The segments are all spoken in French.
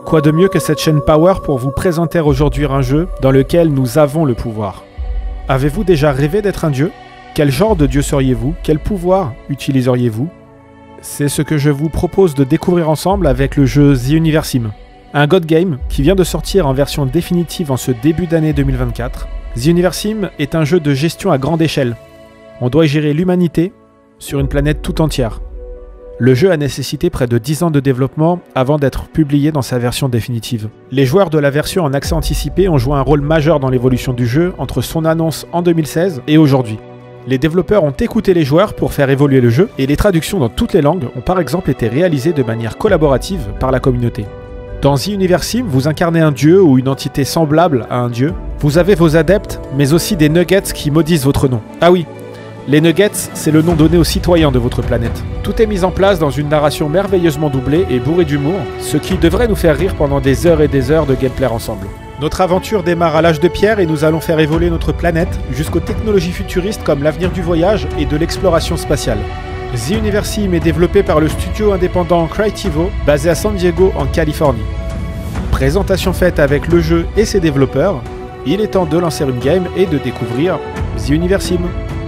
Quoi de mieux que cette chaîne Power pour vous présenter aujourd'hui un jeu dans lequel nous avons le pouvoir. Avez-vous déjà rêvé d'être un dieu? Quel genre de dieu seriez-vous? Quel pouvoir utiliseriez-vous? C'est ce que je vous propose de découvrir ensemble avec le jeu The Universim. Un God Game qui vient de sortir en version définitive en ce début d'année 2024. The Universim est un jeu de gestion à grande échelle. On doit y gérer l'humanité sur une planète tout entière. Le jeu a nécessité près de 10 ans de développement avant d'être publié dans sa version définitive. Les joueurs de la version en accès anticipé ont joué un rôle majeur dans l'évolution du jeu entre son annonce en 2016 et aujourd'hui. Les développeurs ont écouté les joueurs pour faire évoluer le jeu et les traductions dans toutes les langues ont par exemple été réalisées de manière collaborative par la communauté. Dans The Universim, vous incarnez un dieu ou une entité semblable à un dieu. Vous avez vos adeptes, mais aussi des nuggets qui maudissent votre nom. Ah oui, les nuggets, c'est le nom donné aux citoyens de votre planète. Tout est mis en place dans une narration merveilleusement doublée et bourrée d'humour, ce qui devrait nous faire rire pendant des heures et des heures de gameplay ensemble. Notre aventure démarre à l'âge de pierre et nous allons faire évoluer notre planète jusqu'aux technologies futuristes comme l'avenir du voyage et de l'exploration spatiale. The Universim est développé par le studio indépendant Crytivo, basé à San Diego en Californie. Présentation faite avec le jeu et ses développeurs, il est temps de lancer une game et de découvrir The Universim.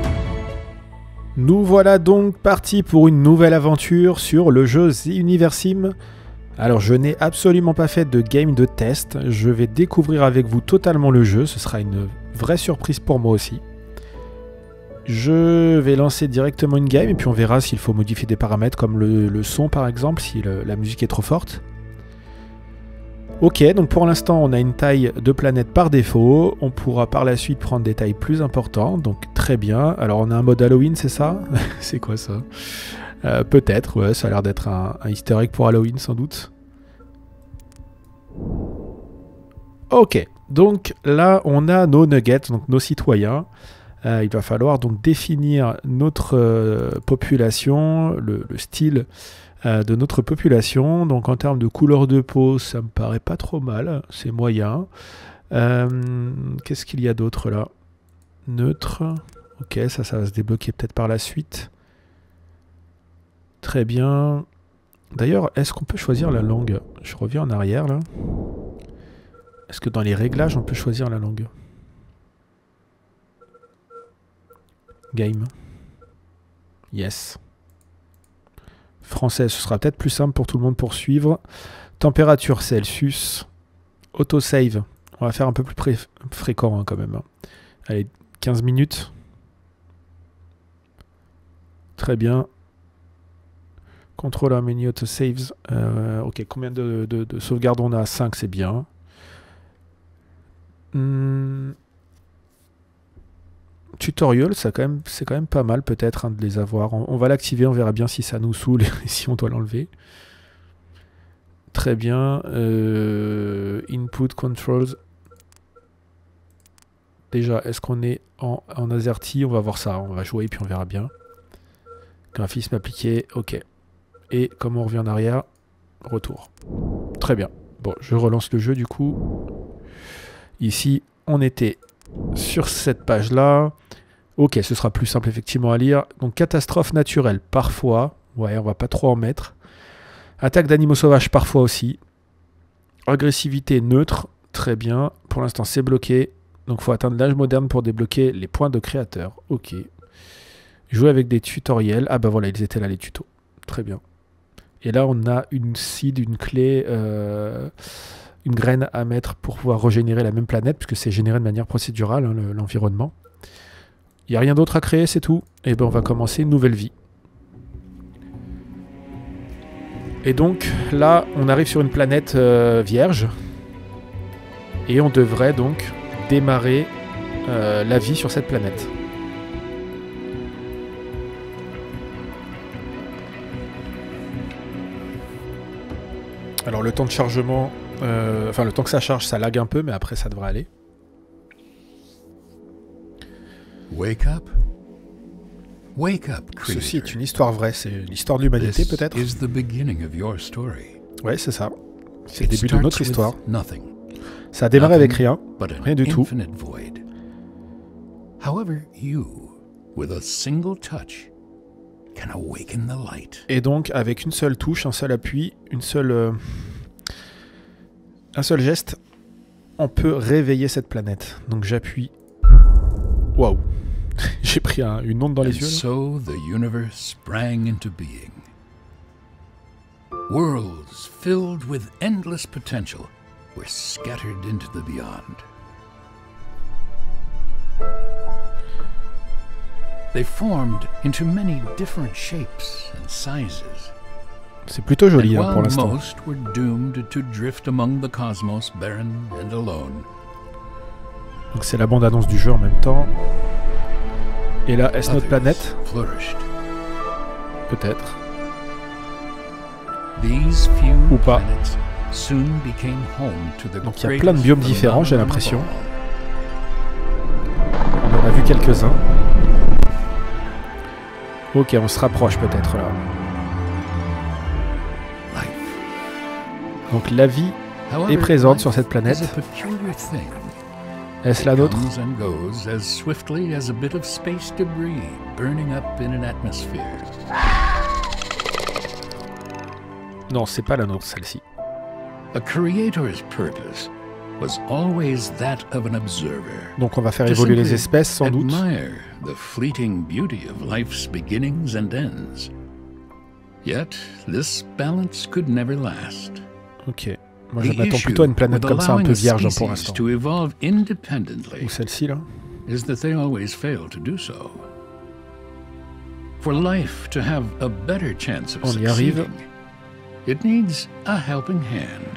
Nous voilà donc partis pour une nouvelle aventure sur le jeu The Universim. Alors je n'ai absolument pas fait de game de test, je vais découvrir avec vous totalement le jeu, ce sera une vraie surprise pour moi aussi. Je vais lancer directement une game et puis on verra s'il faut modifier des paramètres comme le son par exemple, si la musique est trop forte. Ok, donc pour l'instant on a une taille de planète par défaut, on pourra par la suite prendre des tailles plus importantes, donc très bien. Alors on a un mode Halloween, c'est ça? C'est quoi ça? Peut-être, ouais, ça a l'air d'être un easter egg pour Halloween sans doute. Ok, donc là on a nos nuggets, donc nos citoyens. Il va falloir donc définir notre population, le style de notre population. Donc en termes de couleur de peau, ça me paraît pas trop mal, c'est moyen. Qu'est-ce qu'il y a d'autre là? Neutre. Ok, ça va se débloquer peut-être par la suite. Très bien. D'ailleurs, est-ce qu'on peut choisir la langue? Je reviens en arrière là. Est-ce que dans les réglages, on peut choisir la langue? Game. Yes. Français, ce sera peut-être plus simple pour tout le monde pour suivre. Température Celsius. Autosave. On va faire un peu plus fréquent hein, quand même. Allez, 15 minutes. Très bien. Contrôle menu autosaves. Ok, combien de sauvegardes on a? 5, c'est bien. Tutorial, c'est quand même pas mal peut-être hein, de les avoir. On va l'activer, on verra bien si ça nous saoule et si on doit l'enlever. Très bien. Input controls. Déjà, est-ce qu'on est en AZERTY? On va voir ça, on va jouer puis on verra bien. Graphisme appliqué, ok. Et comme on revient en arrière, retour. Très bien. Bon, je relance le jeu du coup. Ici, on était sur cette page-là. Ok, ce sera plus simple effectivement à lire. Donc, catastrophe naturelle, parfois. Ouais, on va pas trop en mettre. Attaque d'animaux sauvages, parfois aussi. Agressivité neutre, très bien. Pour l'instant, c'est bloqué. Donc, il faut atteindre l'âge moderne pour débloquer les points de créateur. Ok. Jouer avec des tutoriels. Ah bah voilà, ils étaient là les tutos. Très bien. Et là, on a une seed, une clé, une graine à mettre pour pouvoir régénérer la même planète, puisque c'est généré de manière procédurale, hein, l'environnement. Il n'y a rien d'autre à créer, c'est tout. Et ben on va commencer une nouvelle vie. Et donc, là, on arrive sur une planète vierge. Et on devrait donc démarrer la vie sur cette planète. Alors le temps de chargement, enfin le temps que ça charge, ça lag un peu, mais après ça devrait aller. Wake up. Wake up, creature. Ceci est une histoire vraie, c'est l'histoire de l'humanité peut-être. Ouais, c'est ça. C'est le début de notre histoire. Ça a démarré avec rien, rien du tout. However, you, with a single touch, can awaken the light. Et donc, avec une seule touche, un seul appui, une seule Un seul geste, on peut réveiller cette planète. Donc j'appuie. Waouh. J'ai pris une onde dans les And yeux. Là. so the universe sprang into being. Worlds filled with endless potential were scattered into the beyond. They formed into many different shapes and sizes. C'est plutôt joli And hein, pour while l'instant. most were doomed to drift among the cosmos barren and alone, Donc c'est la bande-annonce du jeu en même temps. Et là, est-ce notre others planète? flourished. Peut-être. These few Ou pas. planets soon became home to the Donc il y a plein de biomes greatest différents, j'ai phenomenon l'impression. of On en a vu quelques-uns. Ok, on se rapproche peut-être là. all, life. Donc la vie However, est présente life sur cette is planète. a peculiar thing. Est-ce la nôtre? Comes and goes as swiftly as a bit of space debris burning up in an atmosphere. Non, c'est pas la nôtre celle-ci. A creator's purpose was always that of an observer. Donc on va faire To évoluer les simply espèces sans doute. admire the fleeting beauty of life's beginnings and ends. Yet this balance could never last. Ok. Moi je The m'attends issue plutôt à une planète with comme ça un peu allowing a vierge pour species l'instant. to evolve independently Ou celle-ci là. is that they always fail to do so. For life to have a better chance of On y arrive. succeeding, it needs a helping hand.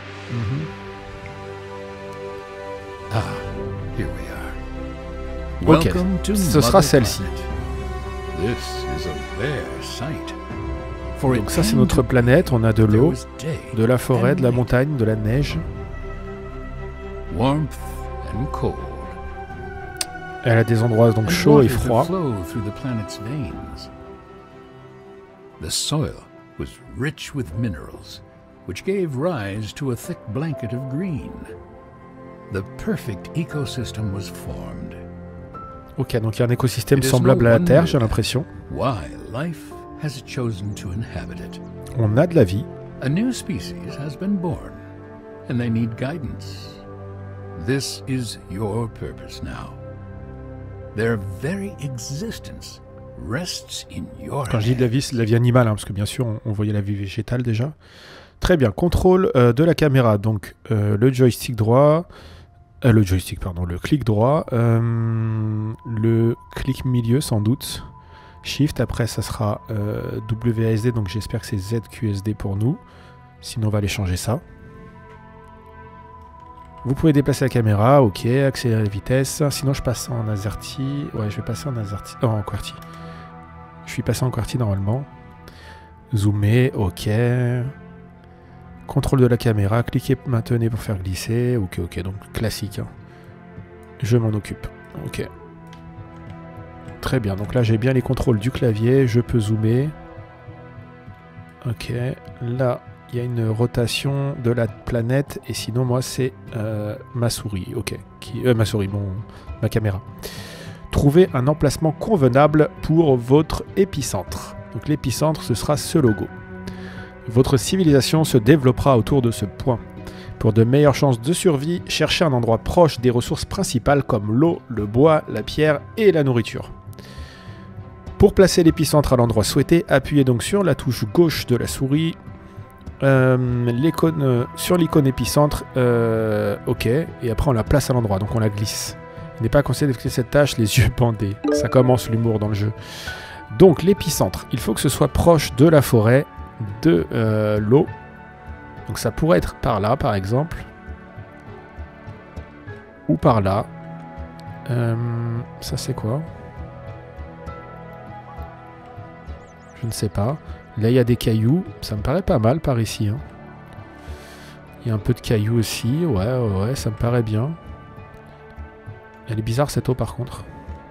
Ah, here we are. Ok, Welcome to ce sera Mother celle-ci. Planet. This is a rare sight. For Donc it ça c'est came notre to planète, on a de there l'eau, was day de la forêt, and de la night, montagne, de la neige. warmth and cold. Elle a des endroits donc And chauds et water that froids. flow through the planet's veins. The soil was rich with minerals, which gave rise to a thick blanket of green. The perfect ecosystem was formed. Ok, donc il y a un écosystème It is semblable no à la Terre, wonder j'ai l'impression. Why life has chosen to inhabit it. On a de la vie. A new species has been born, and they need guidance. This is your purpose now. Their very existence rests in your Quand je dis de la vie, c'est de la vie animale, hein, parce que bien sûr on voyait la vie végétale déjà. Très bien, contrôle de la caméra. Donc le joystick droit, le clic droit, le clic milieu sans doute, Shift, après ça sera WASD, donc j'espère que c'est ZQSD pour nous, sinon on va aller changer ça. Vous pouvez déplacer la caméra, ok, accélérer la vitesse, sinon je passe en AZERTY, ouais je vais passer en AZERTY, en QWERTY. Je suis passé en QWERTY normalement. Zoomer, ok. Contrôle de la caméra, cliquez maintenez pour faire glisser. Ok, ok, donc classique. Hein. Je m'en occupe. Ok. Très bien, donc là j'ai bien les contrôles du clavier, je peux zoomer. Ok, là il y a une rotation de la planète et sinon moi c'est ma souris. Ok, ma souris, ma caméra. Trouvez un emplacement convenable pour votre épicentre. Donc l'épicentre ce sera ce logo. Votre civilisation se développera autour de ce point. Pour de meilleures chances de survie, cherchez un endroit proche des ressources principales comme l'eau, le bois, la pierre et la nourriture. Pour placer l'épicentre à l'endroit souhaité, appuyez donc sur la touche gauche de la souris, sur l'icône épicentre, ok, et après on la place à l'endroit, donc on la glisse. Il n'est pas conseillé d'effectuer cette tâche les yeux bandés. Ça commence l'humour dans le jeu. Donc l'épicentre, il faut que ce soit proche de la forêt, de l'eau. Donc ça pourrait être par là par exemple. Ou par là. Ça c'est quoi? Je ne sais pas. Là il y a des cailloux. Ça me paraît pas mal par ici. Hein. Il y a un peu de cailloux aussi. Ouais, ça me paraît bien. Elle est bizarre cette eau par contre.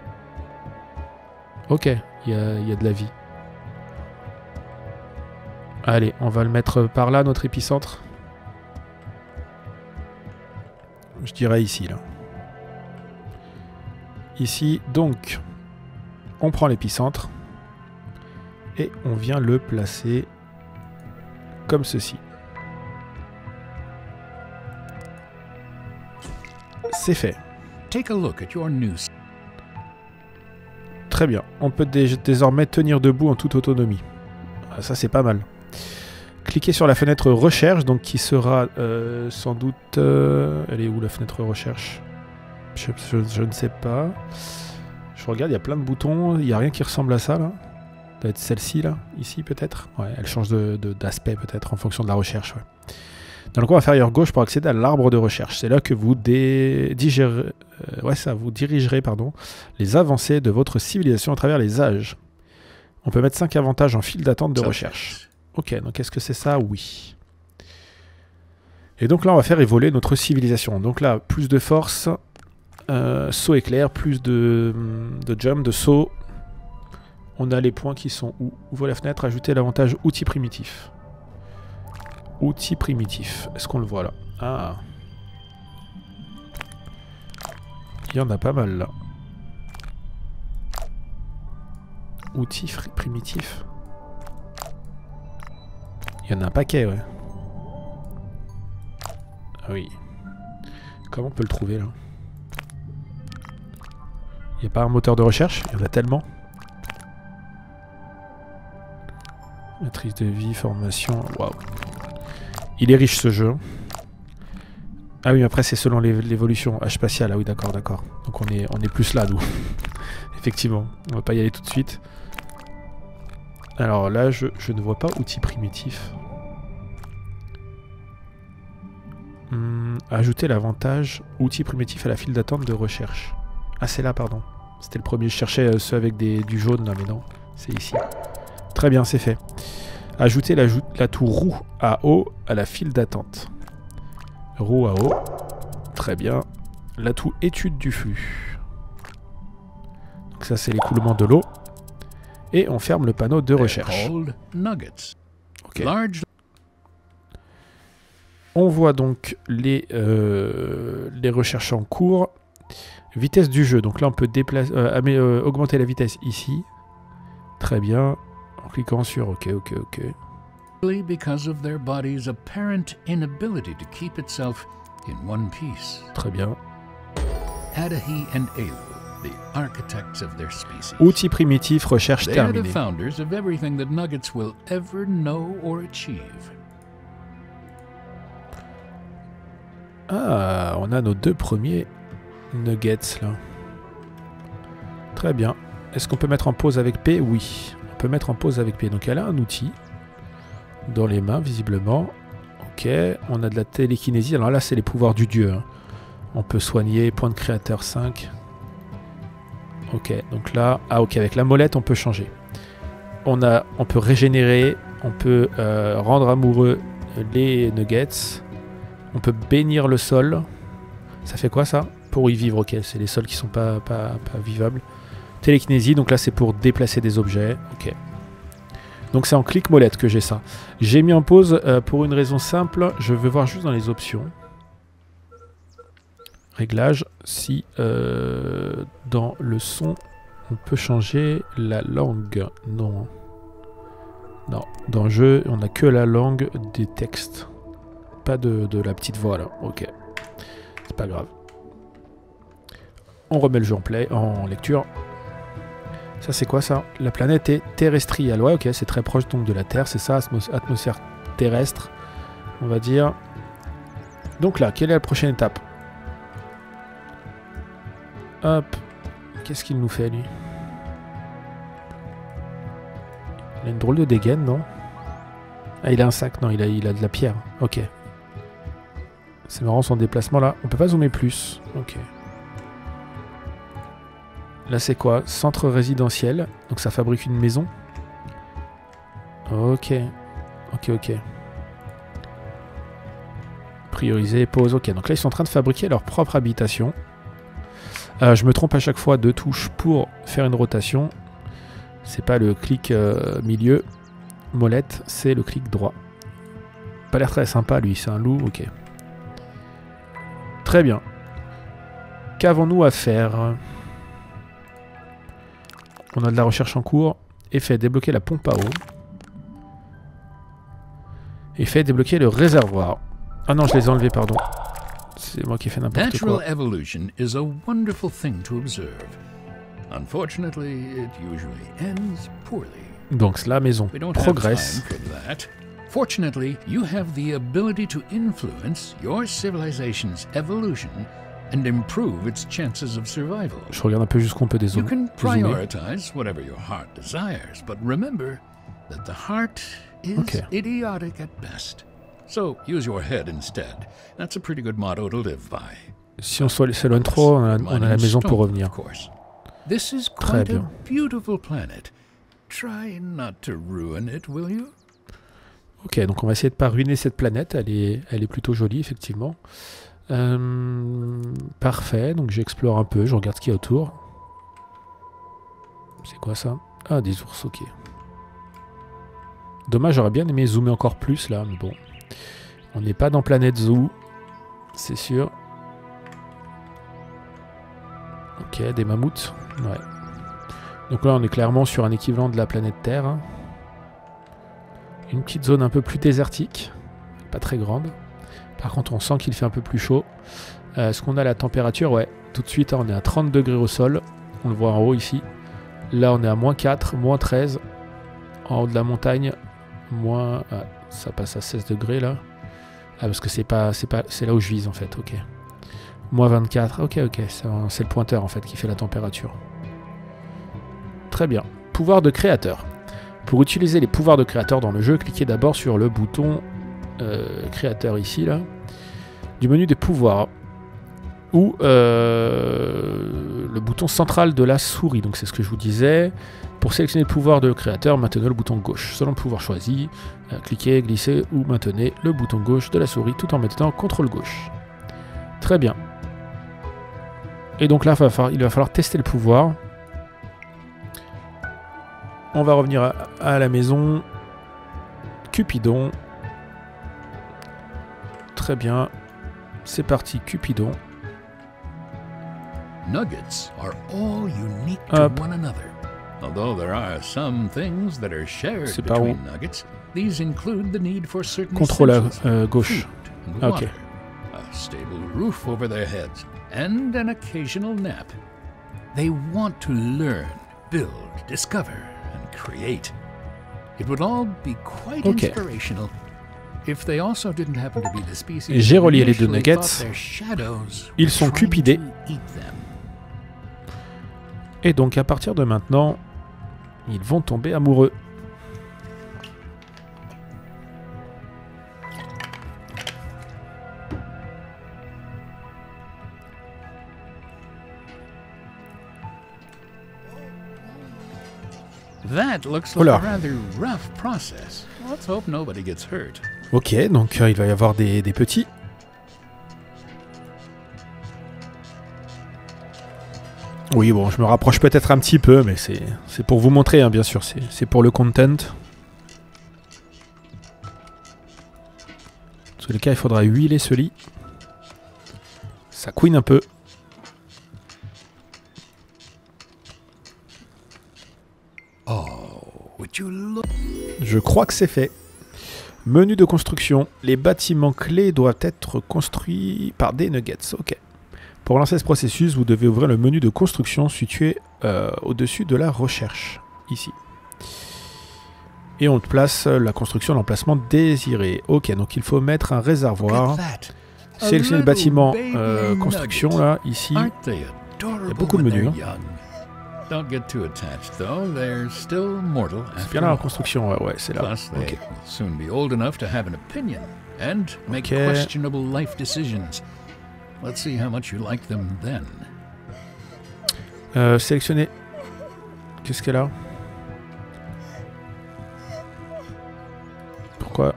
Ok, il y a de la vie. Allez, on va le mettre par là, notre épicentre. Je dirais ici, là. Ici, donc, on prend l'épicentre. Et on vient le placer comme ceci. c'est fait. Take a look at your new. Très bien. On peut désormais tenir debout en toute autonomie. Ah, ça, c'est pas mal. Cliquez sur la fenêtre recherche, donc qui sera sans doute... elle est où la fenêtre recherche? Je ne sais pas. Je regarde, il y a plein de boutons. Il n'y a rien qui ressemble à ça, là. Ça doit être celle-ci, là. Ici, peut-être. Ouais, elle change d'aspect, peut-être, en fonction de la recherche. Ouais. Dans le coin inférieur gauche, pour accéder à l'arbre de recherche. C'est là que vous vous dirigerez les avancées de votre civilisation à travers les âges. On peut mettre 5 avantages en file d'attente de recherche. Ok, donc est-ce que c'est ça? Oui. Et donc là, on va faire évoluer notre civilisation. Donc là, plus de force, saut éclair, plus de jump, de saut. On a les points qui sont où? Ouvre la fenêtre, ajouter l'avantage outil primitif. Outil primitif. Est-ce qu'on le voit là? Ah. Il y en a pas mal là. Outil primitif. Il y en a un paquet, ouais. Ah oui. Comment on peut le trouver là? Il n'y a pas un moteur de recherche? Il y en a tellement. Matrice de vie, formation. Waouh. Il est riche ce jeu. Ah oui, après c'est selon l'évolution. Âge spatial, ah oui, d'accord, d'accord. Donc on est plus là, nous. Effectivement, on va pas y aller tout de suite. Alors là, je ne vois pas outil primitif. Ajouter l'avantage outil primitif à la file d'attente de recherche. Ah, c'est là, pardon. C'était le premier. Je cherchais ceux avec du jaune, là, mais non. C'est ici. Très bien, c'est fait. Ajouter l'atout roue à eau à la file d'attente. Roue à eau. Très bien. L'atout étude du flux. Donc ça, c'est l'écoulement de l'eau. Et on ferme le panneau de recherche. Ok. On voit donc les recherches en cours. Vitesse du jeu. Donc là, on peut augmenter la vitesse ici. Très bien. En cliquant sur OK. Because of their body's apparent inability to keep itself in one piece. Très bien. Adahi and Elu, the architects of their species. Outil primitif, recherche terminée. They are the founders of everything that Nuggets will ever know or achieve. Ah, on a nos deux premiers nuggets là. Très bien. Est-ce qu'on peut mettre en pause avec P? Oui. On peut mettre en pause avec P. Donc elle a un outil dans les mains visiblement. Ok. On a de la télékinésie. Alors là c'est les pouvoirs du dieu. Hein. On peut soigner. Point de créateur 5. Ok. Donc là. Ah ok. Avec la molette on peut changer. On peut régénérer. On peut rendre amoureux les nuggets. On peut bénir le sol. Ça fait quoi ça? Pour y vivre. Ok. C'est les sols qui sont pas vivables. Télékinésie, donc là c'est pour déplacer des objets. Ok. Donc c'est en clic molette que j'ai ça. J'ai mis en pause pour une raison simple. Je veux voir juste dans les options. Réglage. Si dans le son on peut changer la langue. Non. Non. Dans le jeu on n'a que la langue des textes. Pas de la petite voix là. Ok. C'est pas grave. On remet le jeu en lecture. Ça c'est quoi ça? La planète est terrestrielle. Ouais ok, c'est très proche donc de la Terre, c'est ça, atmosphère terrestre, on va dire. Donc là, quelle est la prochaine étape? Hop. Qu'est-ce qu'il nous fait lui? Il a une drôle de dégaine, non? Ah il a un sac, non, il a de la pierre. Ok. C'est marrant son déplacement là. On peut pas zoomer plus. Ok. Là c'est quoi? Centre résidentiel. Donc ça fabrique une maison. Ok. Ok. Prioriser, pause. Ok. Donc là ils sont en train de fabriquer leur propre habitation. Je me trompe à chaque fois de touche pour faire une rotation. C'est pas le clic milieu. Molette, c'est le clic droit. Pas l'air très sympa lui, c'est un loup. Ok. Très bien. Qu'avons-nous à faire? On a de la recherche en cours. Effet, débloquer la pompe à eau. Effet, débloquer le réservoir. Ah non, je les ai enlevés, pardon. C'est moi qui ai fait n'importe quoi. Natural evolution is a wonderful thing to observe. Unfortunately, it usually ends poorly. Donc la maison We don't progresse. have time for that. Fortunately, you have the ability to influence your civilization's evolution and improve its chances of survival. Je regarde un peu jusqu'où on peut You dézoomer. can prioritize whatever your heart desires, but remember that the heart is idiotic at best. So use your head instead. That's a pretty good motto to live by. Si on s'éloigne trop, on a la maison pour revenir. This is quite a beautiful planet. Try not to ruin it, will you? Ok, donc on va essayer de pas ruiner cette planète. Elle est plutôt jolie, effectivement. Parfait, donc j'explore un peu, je regarde ce qu'il y a autour. C'est quoi ça? Ah, des ours, ok. Dommage, j'aurais bien aimé zoomer encore plus là, mais bon. On n'est pas dans Planète Zoo, c'est sûr. Ok, des mammouths. Ouais. Donc là, on est clairement sur un équivalent de la planète Terre. Hein. Une petite zone un peu plus désertique. Pas très grande. Par contre, on sent qu'il fait un peu plus chaud. Est-ce qu'on a la température? Ouais, tout de suite, hein, on est à 30 degrés au sol. On le voit en haut ici. Là, on est à -4, -13. En haut de la montagne, ça passe à 16 degrés là. Ah, parce que c'est là où je vise en fait, ok. -24, ok, c'est le pointeur en fait qui fait la température. Très bien. Pouvoir de créateur. Pour utiliser les pouvoirs de créateur dans le jeu, cliquez d'abord sur le bouton créateur ici, là, du menu des pouvoirs, ou le bouton central de la souris. Donc c'est ce que je vous disais. Pour sélectionner le pouvoir de créateur, maintenez le bouton gauche. Selon le pouvoir choisi, cliquez, glissez ou maintenez le bouton gauche de la souris tout en maintenant CTRL gauche. Très bien. Et donc là, il va falloir tester le pouvoir. On va revenir à la maison. Cupidon. Très bien. C'est parti, Cupidon. Nuggets are all unique to one another. Although there are some things that are shared between nuggets, these include the need for certain contrôle à gauche. Ah, ok. A stable roof over their heads and an occasional nap. They want to learn, build, discover, and create. It would all be quite inspirational if they also didn't happen to be the species. J'ai relié les deux nuggets. Ils sont cupidés. Et donc à partir de maintenant, ils vont tomber amoureux. That looks like a rather rough process. Let's hope nobody gets hurt. Ok, donc il va y avoir des petits. Oui, bon, je me rapproche peut-être un petit peu, mais c'est pour vous montrer, hein, bien sûr. C'est pour le content. Dans tous les cas, il faudra huiler ce lit. Ça couine un peu. Je crois que c'est fait. Menu de construction. Les bâtiments clés doivent être construits par des nuggets. Ok. Pour lancer ce processus, vous devez ouvrir le menu de construction situé au-dessus de la recherche, ici. Et on place la construction à l'emplacement désiré. Ok, donc il faut mettre un réservoir. Sélectionnez le bâtiment construction, là, ici. Il y a beaucoup de menus. Hein. C'est bien là la construction, ouais, c'est là. Ok. Let's see how much you like them then. Sélectionner. Qu'est-ce qu'elle a? Pourquoi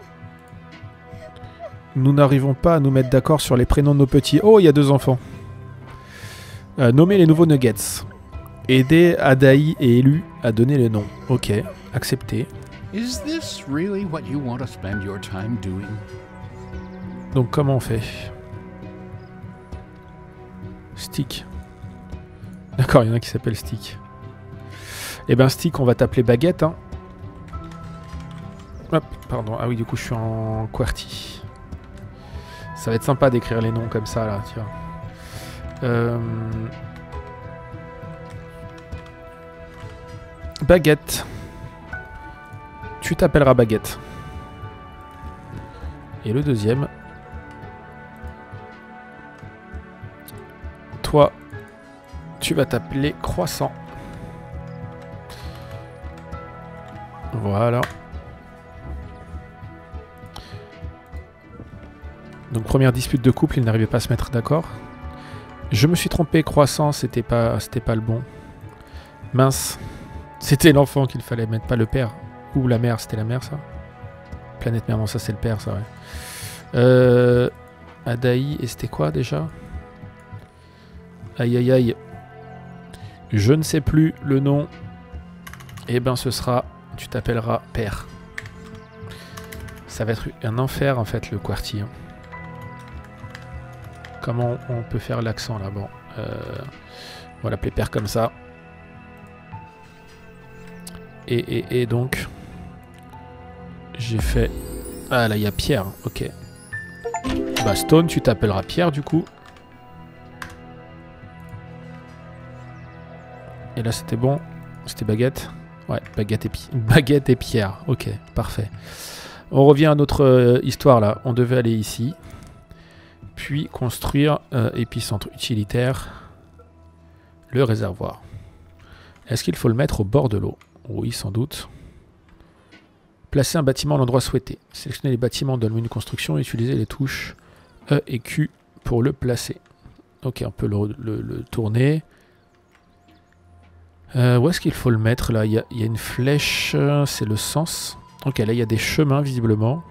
nous n'arrivons pas à nous mettre d'accord sur les prénoms de nos petits? Oh, il y a 2 enfants. Nommer les nouveaux nuggets. Aider Adaï et Élu à donner les noms. Ok, accepté. Is this really what you want to spend your time doing? Donc comment on fait? Stick. D'accord, il y en a qui s'appelle Stick. Eh ben Stick, on va t'appeler Baguette. Hein. Hop, pardon. Ah oui, du coup, je suis en QWERTY. Ça va être sympa d'écrire les noms comme ça, là, tiens. Baguette. Tu t'appelleras Baguette. Et le deuxième. Toi, tu vas t'appeler Croissant. Voilà. Donc première dispute de couple, ils n'arrivaient pas à se mettre d'accord. Je me suis trompé, Croissant, c'était pas le bon. Mince. C'était l'enfant qu'il fallait mettre, pas le père. Ou la mère, c'était la mère ça. Planète mère, non ça c'est le père ça ouais. Adaï, et c'était quoi déjà? Aïe aïe aïe. Je ne sais plus le nom. Eh ben ce sera, tu t'appelleras Père. Ça va être un enfer en fait le QWERTY. Comment on peut faire l'accent là? Bon, on va l'appeler Père comme ça. Et donc, j'ai fait... Ah là, il y a Pierre, ok. Bah Stone, tu t'appelleras Pierre du coup. Et là c'était bon, c'était Baguette. Ouais, Baguette et Pierre, ok, parfait. On revient à notre histoire là, on devait aller ici. Puis construire épicentre utilitaire, le réservoir. Est-ce qu'il faut le mettre au bord de l'eau? Oui, sans doute. Placer un bâtiment à l'endroit souhaité. Sélectionner les bâtiments dans le menu construction et utiliser les touches E et Q pour le placer. Ok, on peut le tourner. Où est-ce qu'il faut le mettre là? Il y a une flèche, c'est le sens. Ok, là il y a des chemins visiblement.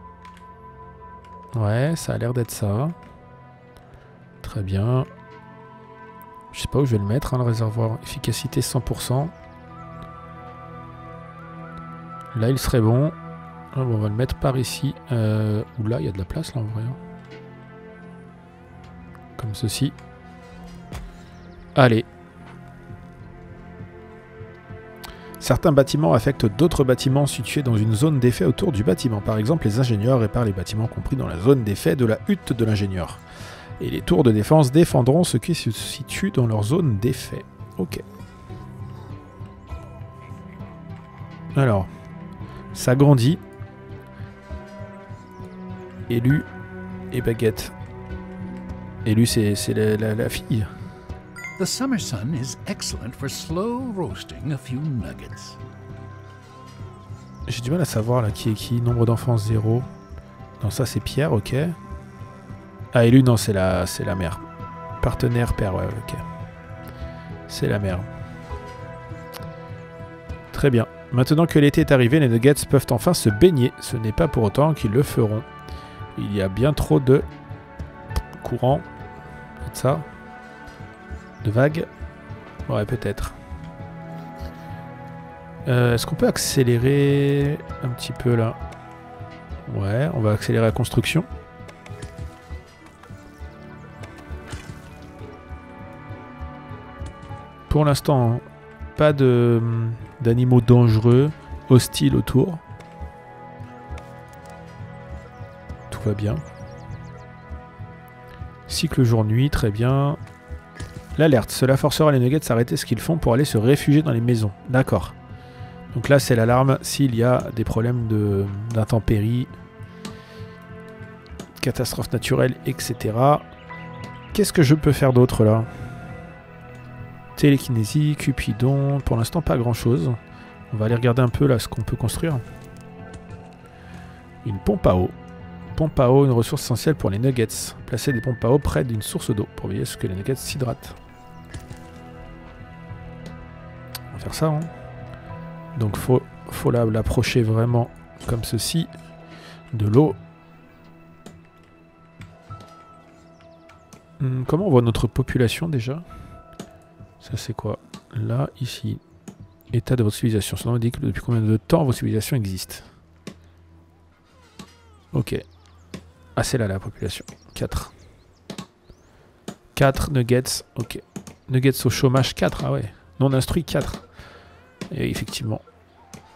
Ouais, ça a l'air d'être ça. Très bien. Je sais pas où je vais le mettre, hein, le réservoir. Efficacité 100%. Là, il serait bon. Ah, bon on va le mettre par ici. Ou là, il y a de la place, là, en vrai. Comme ceci. Allez. Certains bâtiments affectent d'autres bâtiments situés dans une zone d'effet autour du bâtiment. Par exemple, les ingénieurs réparent les bâtiments compris dans la zone d'effet de la hutte de l'ingénieur. Et les tours de défense défendront ceux qui se situent dans leur zone d'effet. Ok. Alors, ça grandit. Élu et Baguette. Élu, c'est la fille. The summer sun is excellent for slow roasting a few nuggets. J'ai du mal à savoir là qui est qui. Nombre d'enfants 0. Non, ça c'est Pierre, ok. Ah, élu, non, c'est la mère. Partenaire père, ouais, ok. C'est la mère. Très bien. Maintenant que l'été est arrivé, les nuggets peuvent enfin se baigner. Ce n'est pas pour autant qu'ils le feront. Il y a bien trop de courant. Peut-être ça. De vagues. Ouais, peut-être. Est-ce qu'on peut accélérer un petit peu là? Ouais, on va accélérer la construction. Pour l'instant, pas d'animaux dangereux, hostiles autour. Tout va bien. Cycle jour-nuit, très bien. L'alerte, cela forcera les nuggets à arrêter ce qu'ils font pour aller se réfugier dans les maisons. D'accord. Donc là, c'est l'alarme s'il y a des problèmes d'intempéries, catastrophes naturelles, etc. Qu'est-ce que je peux faire d'autre là? Télékinésie, Cupidon, pour l'instant pas grand chose. On va aller regarder un peu là ce qu'on peut construire. Une pompe à eau. Pompe à eau, une ressource essentielle pour les nuggets. Placer des pompes à eau près d'une source d'eau pour veiller à ce que les nuggets s'hydratent. On va faire ça, hein. Donc faut l'approcher vraiment comme ceci. De l'eau. Comment on voit notre population déjà? Ça c'est quoi? Là, ici. État de votre civilisation. Ça nous indique depuis combien de temps votre civilisation existe. Ok. Ah c'est là la population. 4. 4 nuggets. Ok. Nuggets au chômage 4. Ah ouais. Non instruit 4. Et effectivement.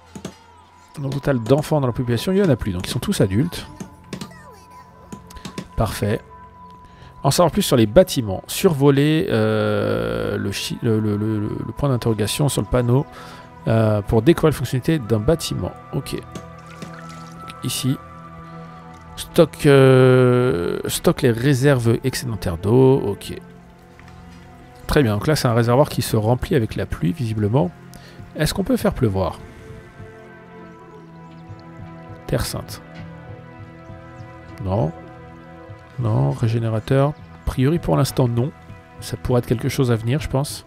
Le total d'enfants dans la population, il n'y en a plus. Donc ils sont tous adultes. Parfait. En savoir plus sur les bâtiments. Survoler le point d'interrogation sur le panneau pour découvrir la fonctionnalité d'un bâtiment. Ok. Ici. Stock les réserves excédentaires d'eau. Ok. Très bien. Donc là, c'est un réservoir qui se remplit avec la pluie, visiblement. Est-ce qu'on peut faire pleuvoir? Terre Sainte. Non. Non. Régénérateur. A priori, pour l'instant, non. Ça pourrait être quelque chose à venir, je pense.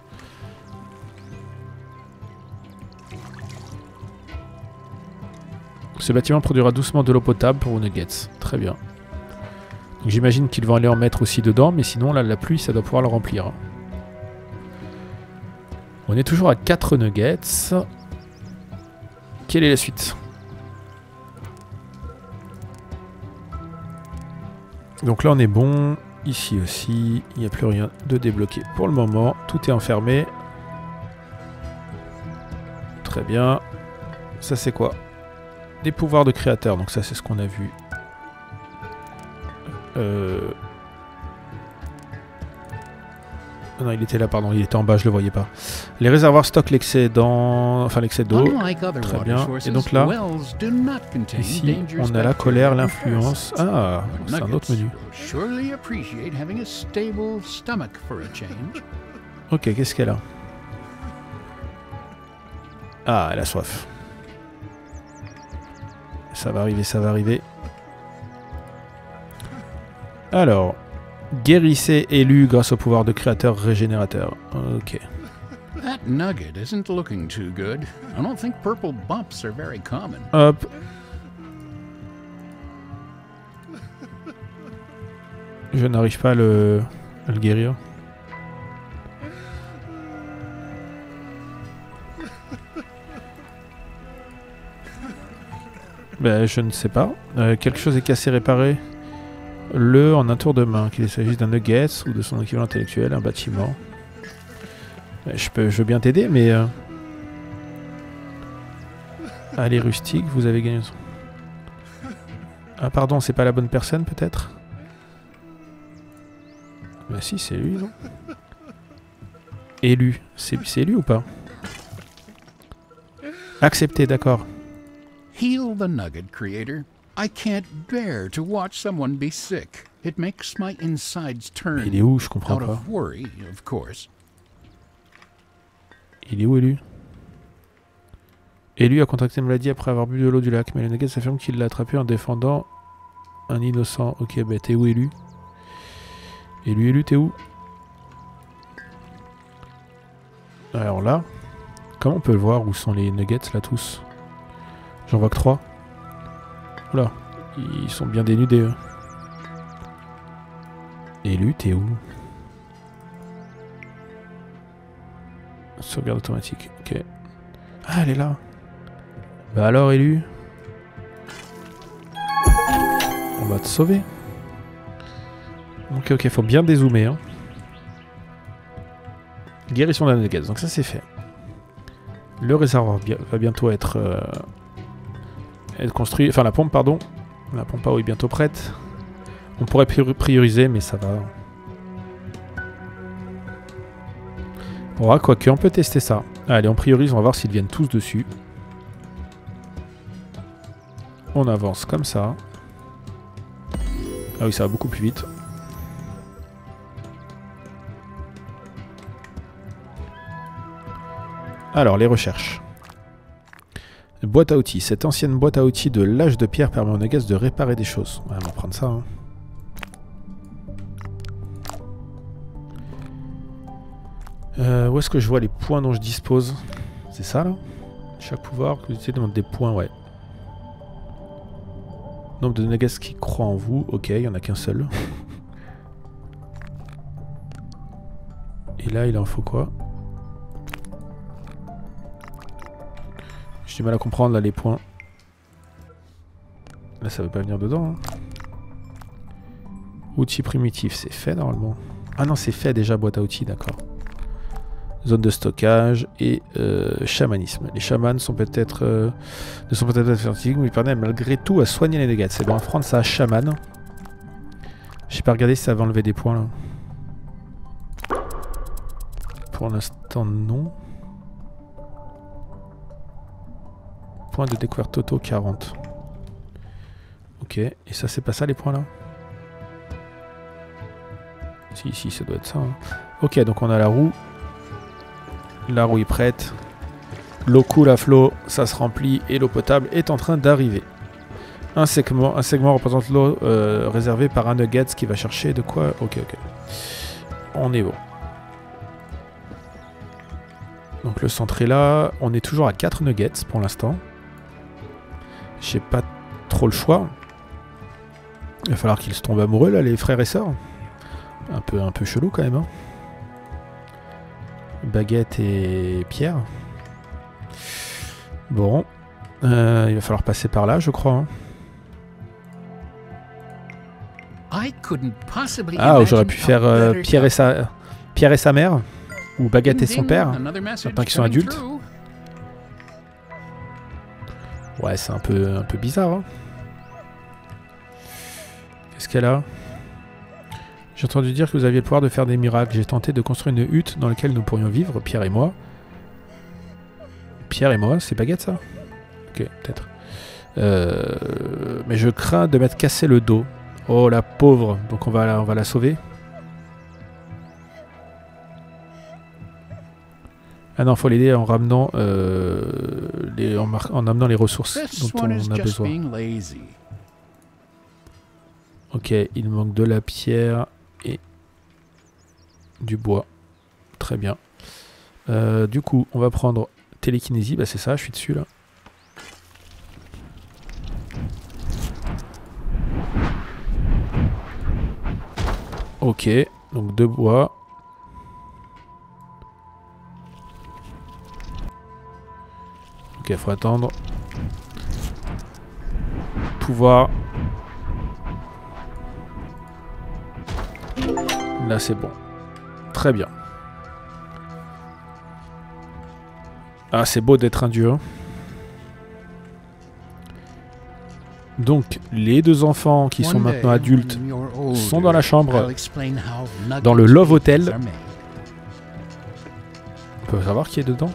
Ce bâtiment produira doucement de l'eau potable pour vos nuggets. Très bien. J'imagine qu'ils vont aller en mettre aussi dedans, mais sinon, là, la pluie, ça doit pouvoir le remplir. On est toujours à 4 nuggets. Quelle est la suite? Donc là, on est bon. Ici aussi, il n'y a plus rien de débloqué. Pour le moment, tout est enfermé. Très bien. Ça, c'est quoi? Des pouvoirs de créateur. Donc ça, c'est ce qu'on a vu. Non, il était là, pardon. Il était en bas, je le voyais pas. Les réservoirs stockent l'excédent... Enfin, l'excès d'eau. Très bien. Et donc là, ici, on a la colère, l'influence. Ah, c'est un autre menu. Ok, qu'est-ce qu'elle a? Ah, elle a soif. Ça va arriver, ça va arriver. Alors, guérissez élu grâce au pouvoir de créateur régénérateur. Ok. That nugget isn't looking too good. I don't think purple bumps are very common. Hop. Je n'arrive pas à le guérir. Ben, je ne sais pas. Quelque chose est cassé, réparé. En un tour de main. Qu'il s'agisse d'un nugget ou de son équivalent intellectuel, un bâtiment. Je veux bien t'aider, mais... Allez, rustique, vous avez gagné... Ah pardon, c'est pas la bonne personne, peut-être? Bah si, c'est lui, non? Élu. C'est lui ou pas? Accepté, d'accord. Heal the nugget, creator. I can't bear to watch someone be sick. It makes my insides turn. Il est où? Je comprends Out pas. of worry, of course. Il est où, Élu? Élu a contracté une maladie après avoir bu de l'eau du lac, mais le nugget s'affirme qu'il l'a attrapé en défendant un innocent. Ok, bah t'es où, Élu? Élu, t'es où? Alors là, comment on peut le voir où sont les nuggets là tous? J'en vois que 3. Oula, ils sont bien dénudés eux. Élu, t'es où? Sauvegarde automatique, ok. Ah, elle est là. Bah alors, Élu? On va te sauver. Ok, faut bien dézoomer. Hein. Guérison d'un nugget, donc ça c'est fait. Le réservoir va bientôt être construit. Enfin, la pompe, pardon. La pompe à eau est bientôt prête. On pourrait prioriser, mais ça va. Bon, quoique, on peut tester ça. Allez, on priorise, on va voir s'ils viennent tous dessus. On avance comme ça. Ah oui, ça va beaucoup plus vite. Alors, les recherches. Boîte à outils. Cette ancienne boîte à outils de l'âge de pierre permet aux nuggets de réparer des choses. Ouais, on va prendre ça. Hein. Où est-ce que je vois les points dont je dispose? C'est ça, là? Chaque pouvoir, que vous demande des points, ouais. Nombre de nuggets qui croient en vous. Ok, il n'y en a qu'un seul. Et là, il en faut quoi? J'ai du mal à comprendre là les points. Là ça veut pas venir dedans. Hein. Outils primitifs, c'est fait normalement. Ah non, c'est fait déjà, boîte à outils, d'accord. Zone de stockage et chamanisme. Les chamans sont peut-être ne sont peut-être pas fertiles, mais ils permettent malgré tout à soigner les nuggets. C'est bon, on va prendre ça à chaman. J'ai pas regardé si ça va enlever des points là. Pour l'instant non. Points de découverte totaux 40. Ok, et ça c'est pas ça les points là? Si, ça doit être ça. Hein. Ok, donc on a la roue. La roue est prête. L'eau coule à flot, ça se remplit et l'eau potable est en train d'arriver. Un segment représente l'eau réservée par un nugget qui va chercher de quoi. Ok. On est bon. Donc le centre est là. On est toujours à 4 nuggets pour l'instant. J'ai pas trop le choix. Il va falloir qu'ils se tombent amoureux là, les frères et sœurs. Un peu chelou quand même. Hein. Baguette et Pierre. Bon. Il va falloir passer par là, je crois. Hein. Ah, j'aurais pu faire Pierre et sa mère. Ou Baguette et son père. Maintenant qu'ils sont adultes. Ouais, c'est un peu bizarre. Hein. Qu'est-ce qu'elle a? J'ai entendu dire que vous aviez le pouvoir de faire des miracles. J'ai tenté de construire une hutte dans laquelle nous pourrions vivre, Pierre et moi. Pierre et moi, c'est Baguette ça? Ok, peut-être. Mais je crains de m'être cassé le dos. Oh la pauvre. Donc on va la sauver. Ah non, faut l'aider en ramenant en amenant les ressources dont on a besoin. Ok, il manque de la pierre et du bois. Très bien. Du coup, on va prendre télékinésie. Bah c'est ça, je suis dessus là. Ok, donc 2 bois. Ok, faut attendre. Pouvoir. Là c'est bon. Très bien. Ah c'est beau d'être un dieu. Hein. Donc les 2 enfants qui sont maintenant adultes sont dans la chambre, dans le Love Hotel. On peut savoir qui est dedans.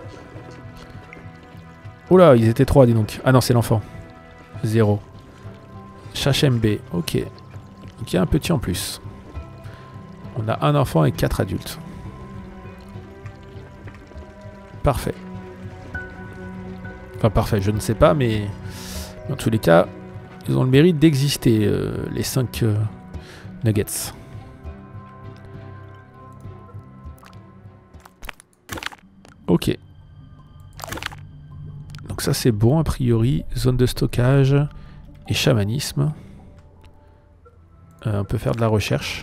Oula, ils étaient 3 dis donc. Ah non c'est l'enfant. 0. Chachembe, ok. Donc il y a un petit en plus. On a un enfant et 4 adultes. Parfait. Enfin parfait, je ne sais pas, mais dans tous les cas, ils ont le mérite d'exister, les 5 nuggets. Ok. Donc ça c'est bon a priori. Zone de stockage et chamanisme. On peut faire de la recherche.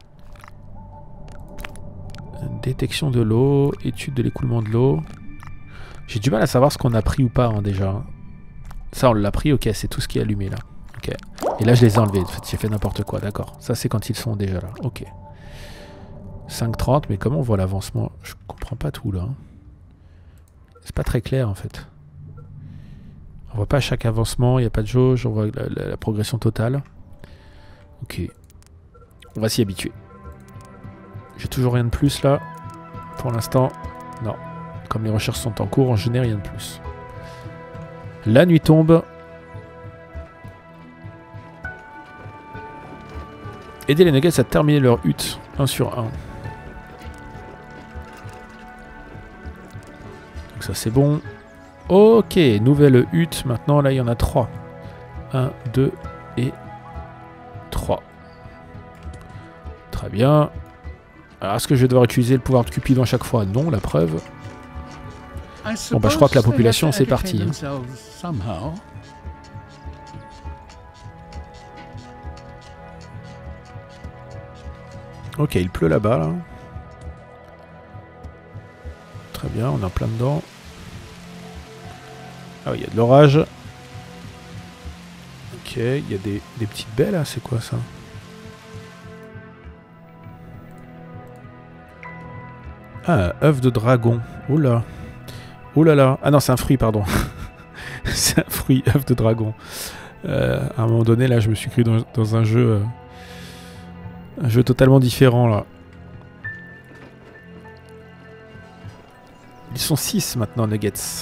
Détection de l'eau, étude de l'écoulement de l'eau. J'ai du mal à savoir ce qu'on a pris ou pas hein, déjà. Ça on l'a pris, ok, c'est tout ce qui est allumé là. Ok. Et là je les ai enlevés, en fait, j'ai fait n'importe quoi, d'accord. Ça c'est quand ils sont déjà là, ok. 5,30, mais comment on voit l'avancement? Je comprends pas tout là. Hein. C'est pas très clair en fait. On voit pas chaque avancement, il n'y a pas de jauge, on voit la progression totale. Ok. On va s'y habituer. J'ai toujours rien de plus là. Pour l'instant, non. Comme les recherches sont en cours, je n'ai rien de plus. La nuit tombe. Aider les nuggets à terminer leur hutte. 1 sur 1. Donc ça c'est bon. Ok, nouvelle hutte. Maintenant là il y en a 3. 1, 2 et 3. Très bien. Alors est-ce que je vais devoir utiliser le pouvoir de Cupidon à chaque fois? Non, la preuve. Bon bah je crois que la population c'est parti. Hein. Ok, il pleut là-bas là. Très bien, on est en plein dedans. Ah oui, il y a de l'orage. Ok, il y a des petites baies là, c'est quoi ça? Ah, œuf de dragon. Oula. Oh là là. Ah non, c'est un fruit, pardon. C'est un fruit, œuf de dragon. À un moment donné, là, je me suis cru dans un jeu Un jeu totalement différent là. Ils sont 6 maintenant, Nuggets.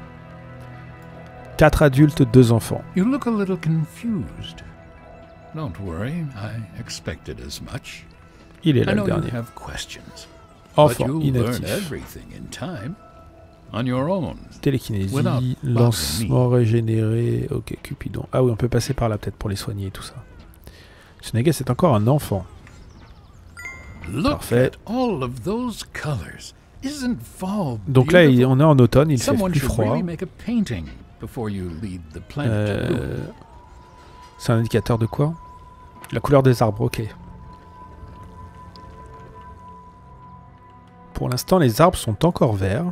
4 adultes, 2 enfants. You look a little confused. Don't worry, I expected as much. Il est là I le know you dernier. have questions, but Enfant you'll learn inactif. everything in time, on your own. Télékinésie, Without lancement régénéré. Ok, Cupidon. Ah oui, on peut passer par là peut-être pour les soigner et tout ça. Ce Nuggets c'est encore un enfant. Look Parfait. at all of those colors. Isn't fall Donc là, beautiful? on est en automne, il fait Someone plus should froid. really make a painting before you lead the planet to ruin. C'est un indicateur de quoi? La couleur des arbres, ok. Pour l'instant, les arbres sont encore verts.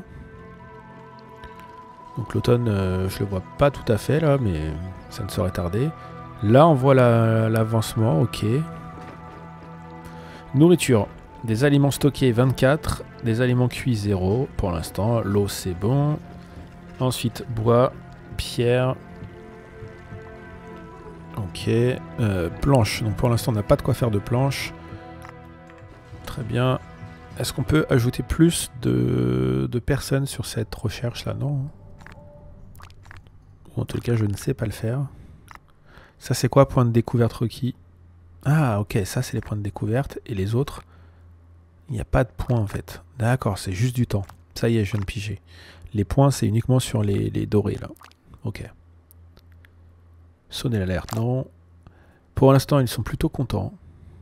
Donc l'automne, je le vois pas tout à fait là, mais ça ne saurait tarder. Là, on voit l'avancement, ok. Nourriture. Des aliments stockés 24, des aliments cuits 0 pour l'instant. L'eau, c'est bon. Ensuite, bois, pierre. Ok. Planche. Donc pour l'instant, on n'a pas de quoi faire de planche. Très bien. Est-ce qu'on peut ajouter plus de personnes sur cette recherche-là? Non. Ou en tout cas, je ne sais pas le faire. Ça, c'est quoi, point de découverte requis? Ah, ok, ça, c'est les points de découverte. Et les autres, il n'y a pas de points, en fait. D'accord, c'est juste du temps. Ça y est, je viens de piger. Les points, c'est uniquement sur les dorés, là. Ok. Sonner l'alerte, non. Pour l'instant, ils sont plutôt contents.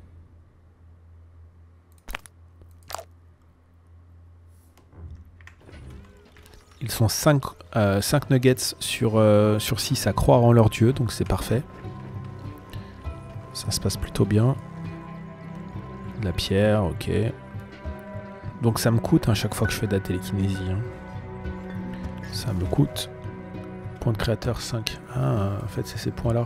Ils sont 5 nuggets sur 6 à croire en leur dieu, donc c'est parfait. Ça se passe plutôt bien. De la pierre, ok. Donc ça me coûte à chaque fois que je fais de la télékinésie. Hein. Ça me coûte. Point de créateur 5. Ah, en fait c'est ces points-là.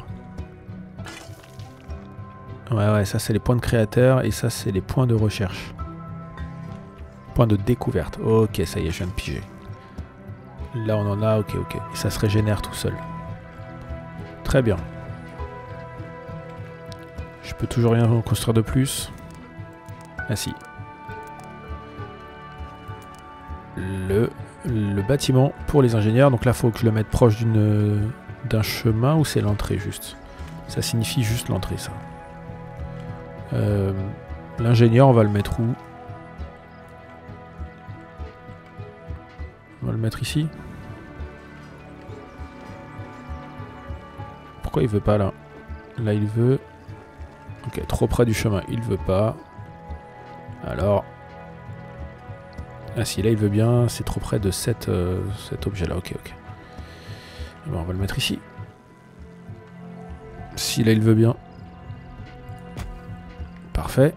Ouais, ça c'est les points de créateur et ça c'est les points de recherche. Points de découverte. Ok, ça y est, je viens de piger. Là on en a, ok. Et ça se régénère tout seul. Très bien. Je peux toujours rien construire de plus. Ah si. Le bâtiment pour les ingénieurs. Donc là, il faut que je le mette proche d'un chemin ou c'est l'entrée juste? Ça signifie juste l'entrée, ça. L'ingénieur, on va le mettre où? On va le mettre ici. Pourquoi il veut pas là? Là, il veut... Ok, trop près du chemin, il veut pas. Alors... Ah si, là il veut bien, c'est trop près de cet objet-là, ok. Bon, on va le mettre ici. Si, là il veut bien. Parfait.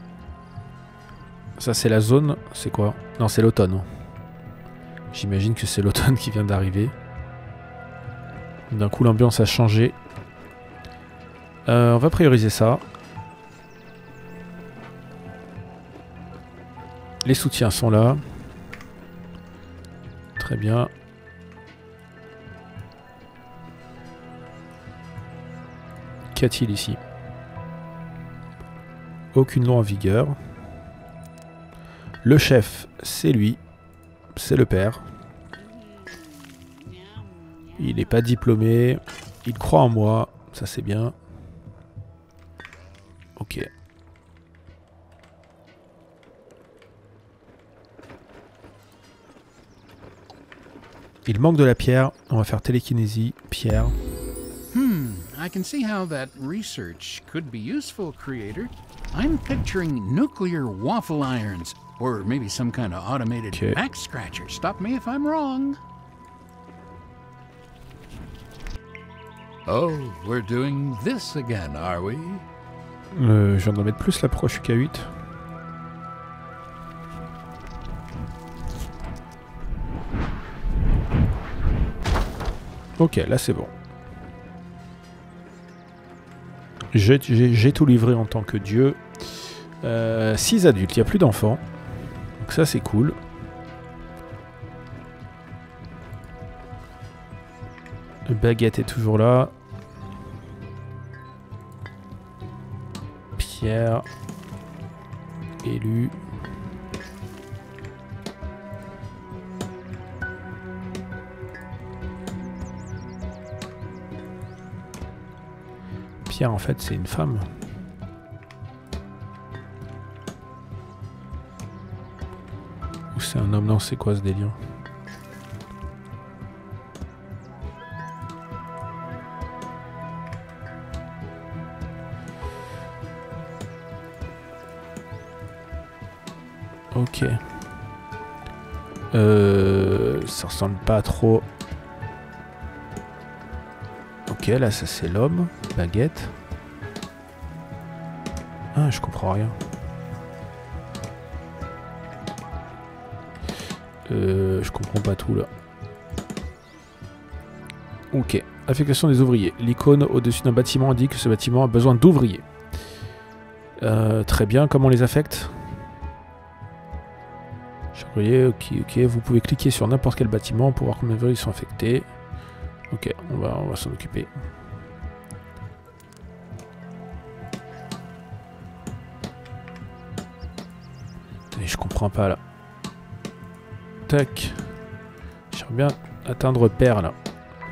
Ça c'est la zone, c'est quoi? Non, c'est l'automne. J'imagine que c'est l'automne qui vient d'arriver. D'un coup l'ambiance a changé. On va prioriser ça. Les soutiens sont là. Très bien. Qu'y a-t-il ici? Aucune loi en vigueur. Le chef, c'est lui. C'est le père. Il n'est pas diplômé. Il croit en moi. Ça, c'est bien. Ok. Il manque de la pierre. On va faire télékinésie, pierre. I can see how that research could be useful, Creator. I'm picturing nuclear waffle irons, or maybe some kind of automated back scratcher. Stop me if I'm wrong. Oh, we're doing this again, are we? Je viens d'en mettre plus là, pourquoi je suis qu'à 8? Ok, là c'est bon. J'ai tout livré en tant que dieu. 6 adultes, il n'y a plus d'enfants. Donc ça c'est cool. Le baguette est toujours là. Pierre. Élu. Pierre, en fait, c'est une femme. Ou c'est un homme? Non, c'est quoi ce délire? Ok. Ça ressemble pas trop. Ok, là ça c'est l'homme. Baguette. Ah, je comprends rien. Je comprends pas tout là. Ok. Affectation des ouvriers. L'icône au-dessus d'un bâtiment indique que ce bâtiment a besoin d'ouvriers. Très bien. Comment on les affecte? Ok, ok. Vous pouvez cliquer sur n'importe quel bâtiment pour voir combien d'ouvriers sont affectés. Ok, on va s'en occuper. Et je comprends pas là. Tac. J'aimerais bien atteindre pair là.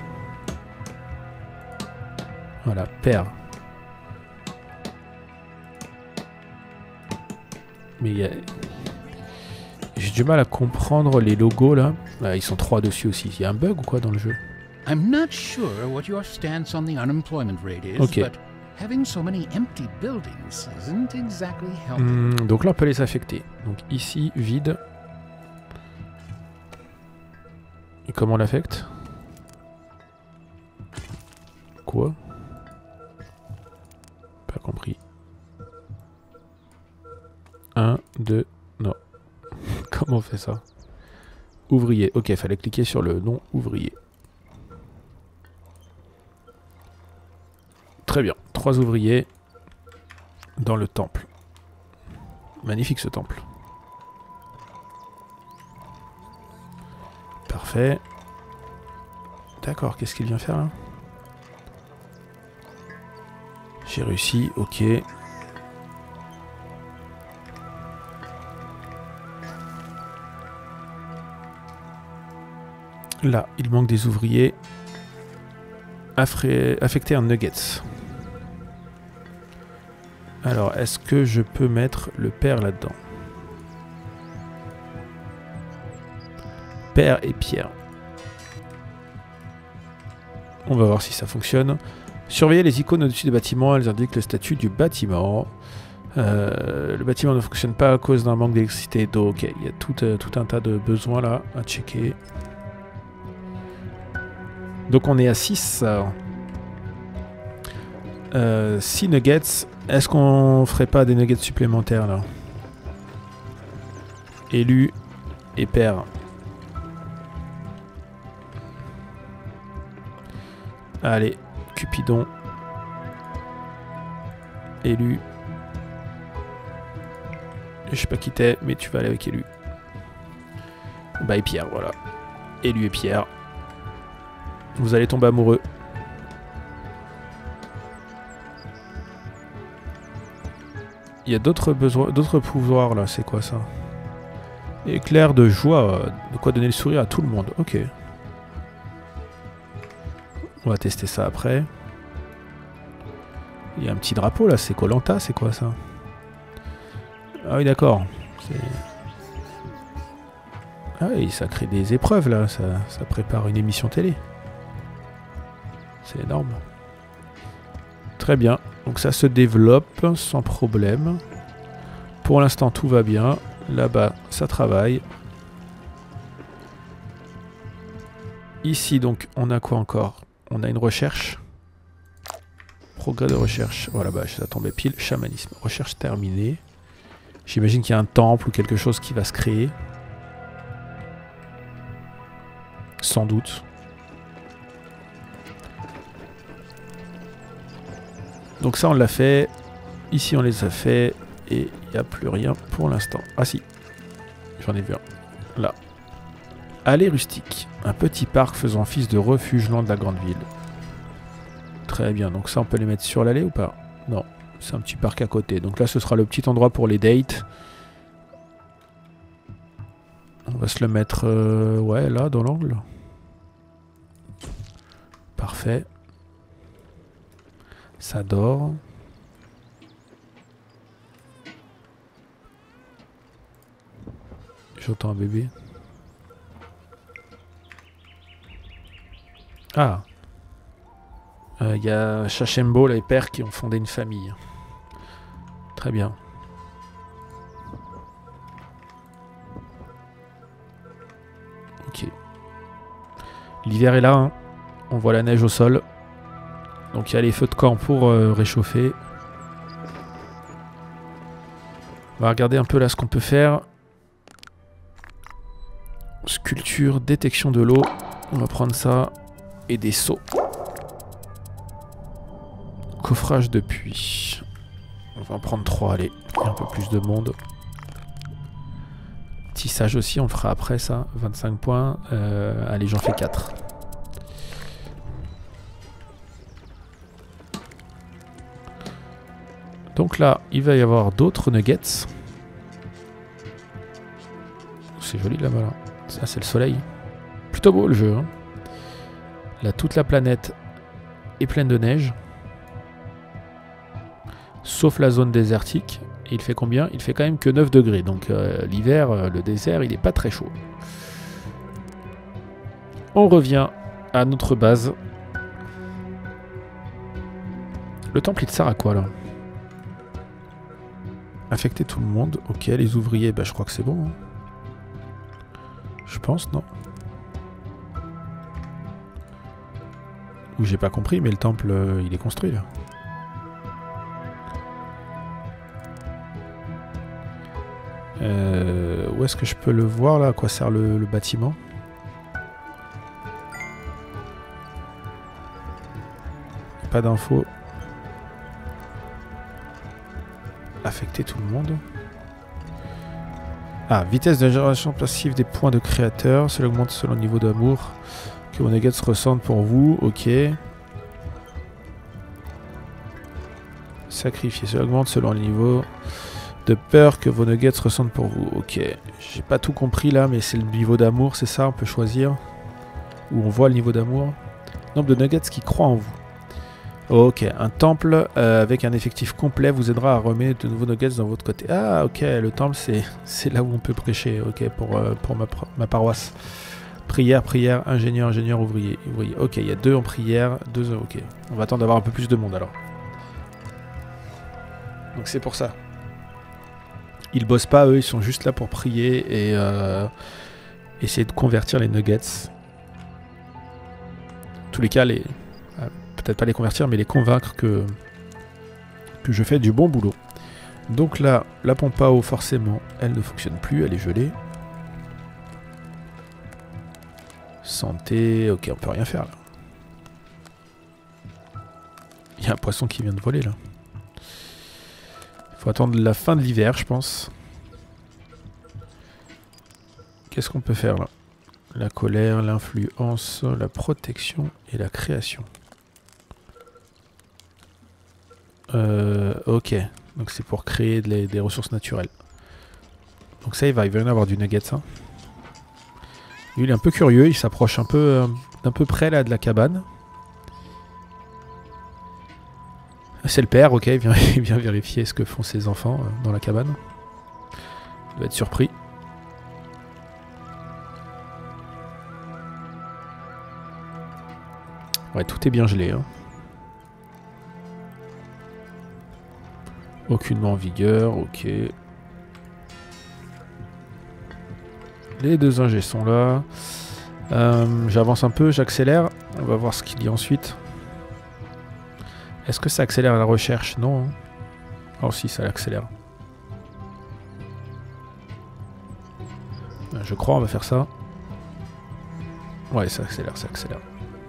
Voilà, pair. Mais il y a... J'ai du mal à comprendre les logos là. Là, ils sont 3 dessus aussi. Il y a un bug ou quoi dans le jeu? I'm not sure what your stance on the unemployment rate is, but having so many empty buildings isn't exactly helping. Donc là, on peut les affecter. Donc ici, vide. Et comment on l'affecte? Quoi? Pas compris. 1, 2, non. Comment on fait ça? Ouvrier. Ok, il fallait cliquer sur le nom ouvrier. Très bien. 3 ouvriers dans le temple. Magnifique ce temple. Parfait. D'accord, qu'est-ce qu'il vient faire là? J'ai réussi, ok. Là, il manque des ouvriers. Affecter un nuggets. Alors, est-ce que je peux mettre le père là-dedans? Père et Pierre. On va voir si ça fonctionne. Surveillez les icônes au-dessus des bâtiments, elles indiquent le statut du bâtiment. Le bâtiment ne fonctionne pas à cause d'un manque d'électricité et d'eau. Ok, il y a tout un tas de besoins là à checker. Donc on est à 6. 6 nuggets. Est-ce qu'on ferait pas des nuggets supplémentaires là? Élu et père. Allez, Cupidon. Élu. Je sais pas qui t'es, mais tu vas aller avec Élu. Bah et Pierre, voilà. Élu et Pierre. Vous allez tomber amoureux. Il y a d'autres besoins, d'autres pouvoirs là, c'est quoi ça? Éclair de joie, de quoi donner le sourire à tout le monde, ok. On va tester ça après. Il y a un petit drapeau là, c'est Koh-Lanta, c'est quoi ça? Ah oui d'accord. Ah oui, ça crée des épreuves là, ça prépare une émission télé. C'est énorme. Très bien, donc ça se développe sans problème. Pour l'instant tout va bien. Là-bas ça travaille. Ici donc on a quoi encore? On a une recherche. Progrès de recherche. Voilà, bah ça tombait pile. Chamanisme. Recherche terminée. J'imagine qu'il y a un temple ou quelque chose qui va se créer. Sans doute. Donc ça on l'a fait. Ici on les a fait. Et il n'y a plus rien pour l'instant. Ah si. J'en ai vu un. Là. Allée rustique. Un petit parc faisant office de refuge loin de la grande ville. Très bien. Donc ça on peut les mettre sur l'allée ou pas? Non. C'est un petit parc à côté. Donc là ce sera le petit endroit pour les dates. On va se le mettre ouais, là, dans l'angle. Parfait. Ça dort. J'entends un bébé. Ah. Il y a Chachembo, les pères qui ont fondé une famille. Très bien. Ok. L'hiver est là, hein. On voit la neige au sol. Donc il y a les feux de camp pour réchauffer. On va regarder un peu là ce qu'on peut faire. Sculpture, détection de l'eau. On va prendre ça. Et des seaux. Coffrage de puits. On va en prendre 3, allez. Il y a un peu plus de monde. Tissage aussi, on le fera après ça. 25 points. Allez, j'en fais 4. Donc là, il va y avoir d'autres nuggets. C'est joli là-bas. Là. Ça, c'est le soleil. Plutôt beau le jeu. Hein. Là, toute la planète est pleine de neige. Sauf la zone désertique. Et il fait combien? Il fait quand même que 9 degrés. Donc l'hiver, le désert, il n'est pas très chaud. On revient à notre base. Le temple, il sert à quoi là? Affecter tout le monde. Ok, les ouvriers, bah, je crois que c'est bon. Hein. Je pense, non? Ou j'ai pas compris, mais le temple, il est construit là. Où est-ce que je peux le voir là? À quoi sert le bâtiment? Pas d'infos. Affecter tout le monde. Ah, vitesse de génération passive des points de créateur. Cela augmente selon le niveau d'amour que vos nuggets ressentent pour vous. Ok. Sacrifier. Cela augmente selon le niveau de peur que vos nuggets ressentent pour vous. Ok. J'ai pas tout compris là, mais c'est le niveau d'amour, c'est ça? On peut choisir. Où on voit le niveau d'amour. Nombre de nuggets qui croient en vous. Ok, un temple avec un effectif complet vous aidera à remettre de nouveaux nuggets dans votre côté. Ah ok, le temple c'est là où on peut prêcher, ok, pour ma paroisse. Prière, prière, ingénieur, ingénieur, ouvrier. Ok, il y a 2 en prière, 2 ok. On va attendre d'avoir un peu plus de monde alors. Donc c'est pour ça. Ils bossent pas eux, ils sont juste là pour prier et essayer de convertir les nuggets. En tous les cas, peut-être pas les convertir, mais les convaincre que je fais du bon boulot. Donc là, la pompe à eau, forcément, elle ne fonctionne plus, elle est gelée. Santé, ok, on peut rien faire là. Il y a un poisson qui vient de voler là. Il faut attendre la fin de l'hiver, je pense. Qu'est-ce qu'on peut faire là? La colère, l'influence, la protection et la création. Ok, donc c'est pour créer des ressources naturelles. Donc ça, il va y en avoir du nugget, ça. Lui, il est un peu curieux, il s'approche un peu d'un peu près là de la cabane. C'est le père, ok, il vient vérifier ce que font ses enfants dans la cabane. Il va être surpris. Ouais, tout est bien gelé, hein. Aucunement en vigueur, ok. Les 2 ingés sont là. J'avance un peu, j'accélère. On va voir ce qu'il y a ensuite. Est-ce que ça accélère la recherche? Non. Hein. Oh si, ça l'accélère. Je crois, on va faire ça. Ouais, ça accélère, ça accélère.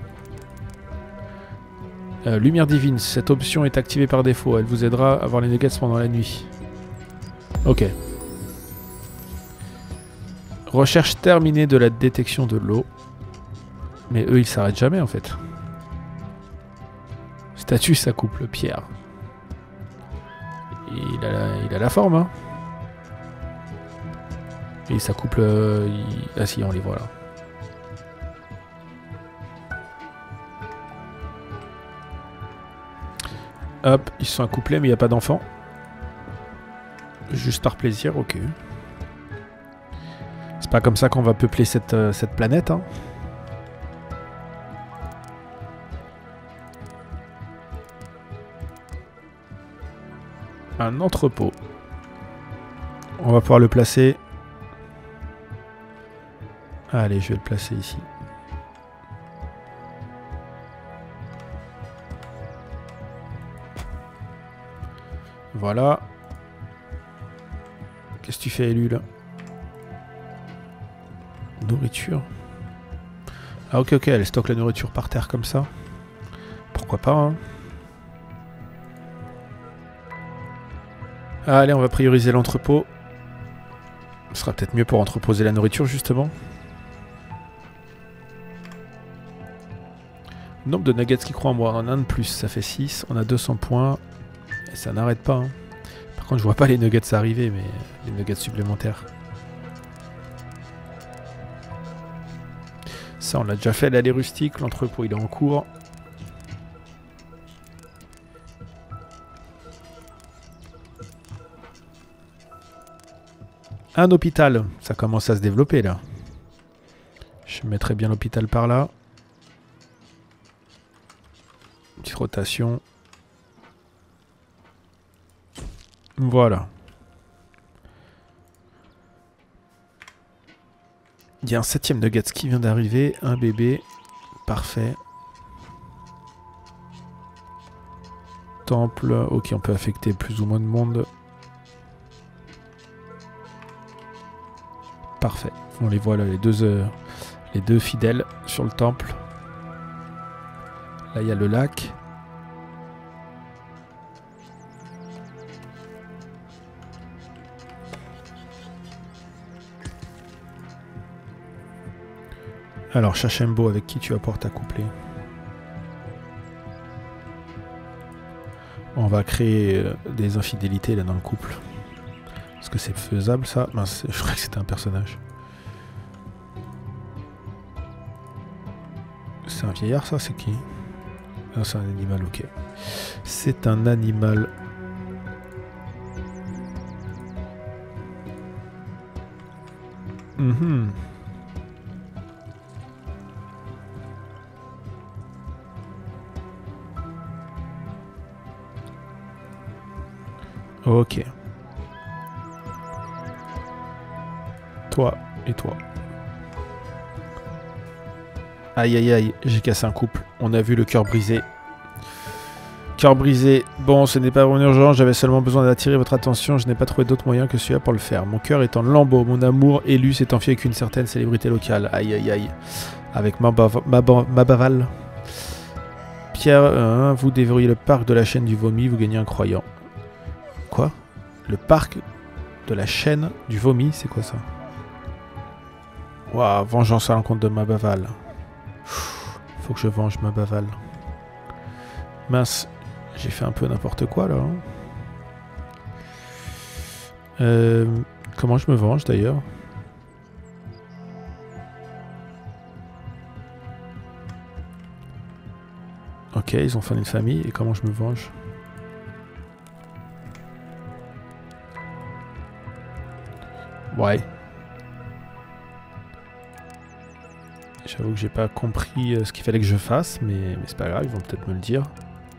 Lumière divine, cette option est activée par défaut. Elle vous aidera à voir les nuggets pendant la nuit. Ok. Recherche terminée de la détection de l'eau. Mais eux, ils s'arrêtent jamais en fait. Statue, ça coupe le pierre. Il a la forme, hein. Et ça couple... Ah si, on les voit là. Hop, ils se sont accouplés mais il n'y a pas d'enfant. Juste par plaisir, ok. C'est pas comme ça qu'on va peupler cette planète, hein. Un entrepôt. On va pouvoir le placer. Allez, je vais le placer ici. Voilà. Qu'est-ce que tu fais, élu, là? Nourriture. Ah, ok, elle stocke la nourriture par terre comme ça. Pourquoi pas, hein. Allez, on va prioriser l'entrepôt. Ce sera peut-être mieux pour entreposer la nourriture, justement. Nombre de nuggets qui croient en moi. On en a un de plus, ça fait 6. On a 200 points. Et ça n'arrête pas, hein. Par contre, je vois pas les nuggets arriver, mais les nuggets supplémentaires. Ça, on l'a déjà fait, l'allée rustique. L'entrepôt, il est en cours. Un hôpital. Ça commence à se développer, là. Je mettrai bien l'hôpital par là. Petite rotation. Voilà. Il y a un 7ème nugget qui vient d'arriver. Un bébé. Parfait. Temple. Ok, on peut affecter plus ou moins de monde. Parfait. On les voit là, les deux fidèles sur le temple. Là, il y a le lac. Alors, Chachembo, avec qui tu apportes à coupler? On va créer des infidélités là dans le couple. Est-ce que c'est faisable ça? Mince, je croyais que c'était un personnage. C'est un vieillard ça? C'est qui? Ah, c'est un animal, ok. C'est un animal. Mhm. Ok. Toi et toi. Aïe aïe aïe, j'ai cassé un couple. On a vu le cœur brisé. Cœur brisé. Bon, ce n'est pas vraiment urgent. J'avais seulement besoin d'attirer votre attention. Je n'ai pas trouvé d'autre moyen que celui-là pour le faire. Mon cœur est en lambeaux. Mon amour élu s'est enfui avec une certaine célébrité locale. Aïe aïe aïe. Avec Mabaval. Pierre, vous dévoriez le parc de la chaîne du vomi. Vous gagnez un croyant. Quoi? Le parc de la chaîne du vomi, c'est quoi ça? Waouh, vengeance à l'encontre de Mabaval. Faut que je venge Mabaval. Mince, j'ai fait un peu n'importe quoi là. Comment je me venge d'ailleurs? Ok, ils ont fondé une famille, et comment je me venge? Ouais. J'avoue que j'ai pas compris ce qu'il fallait que je fasse, mais c'est pas grave, ils vont peut-être me le dire.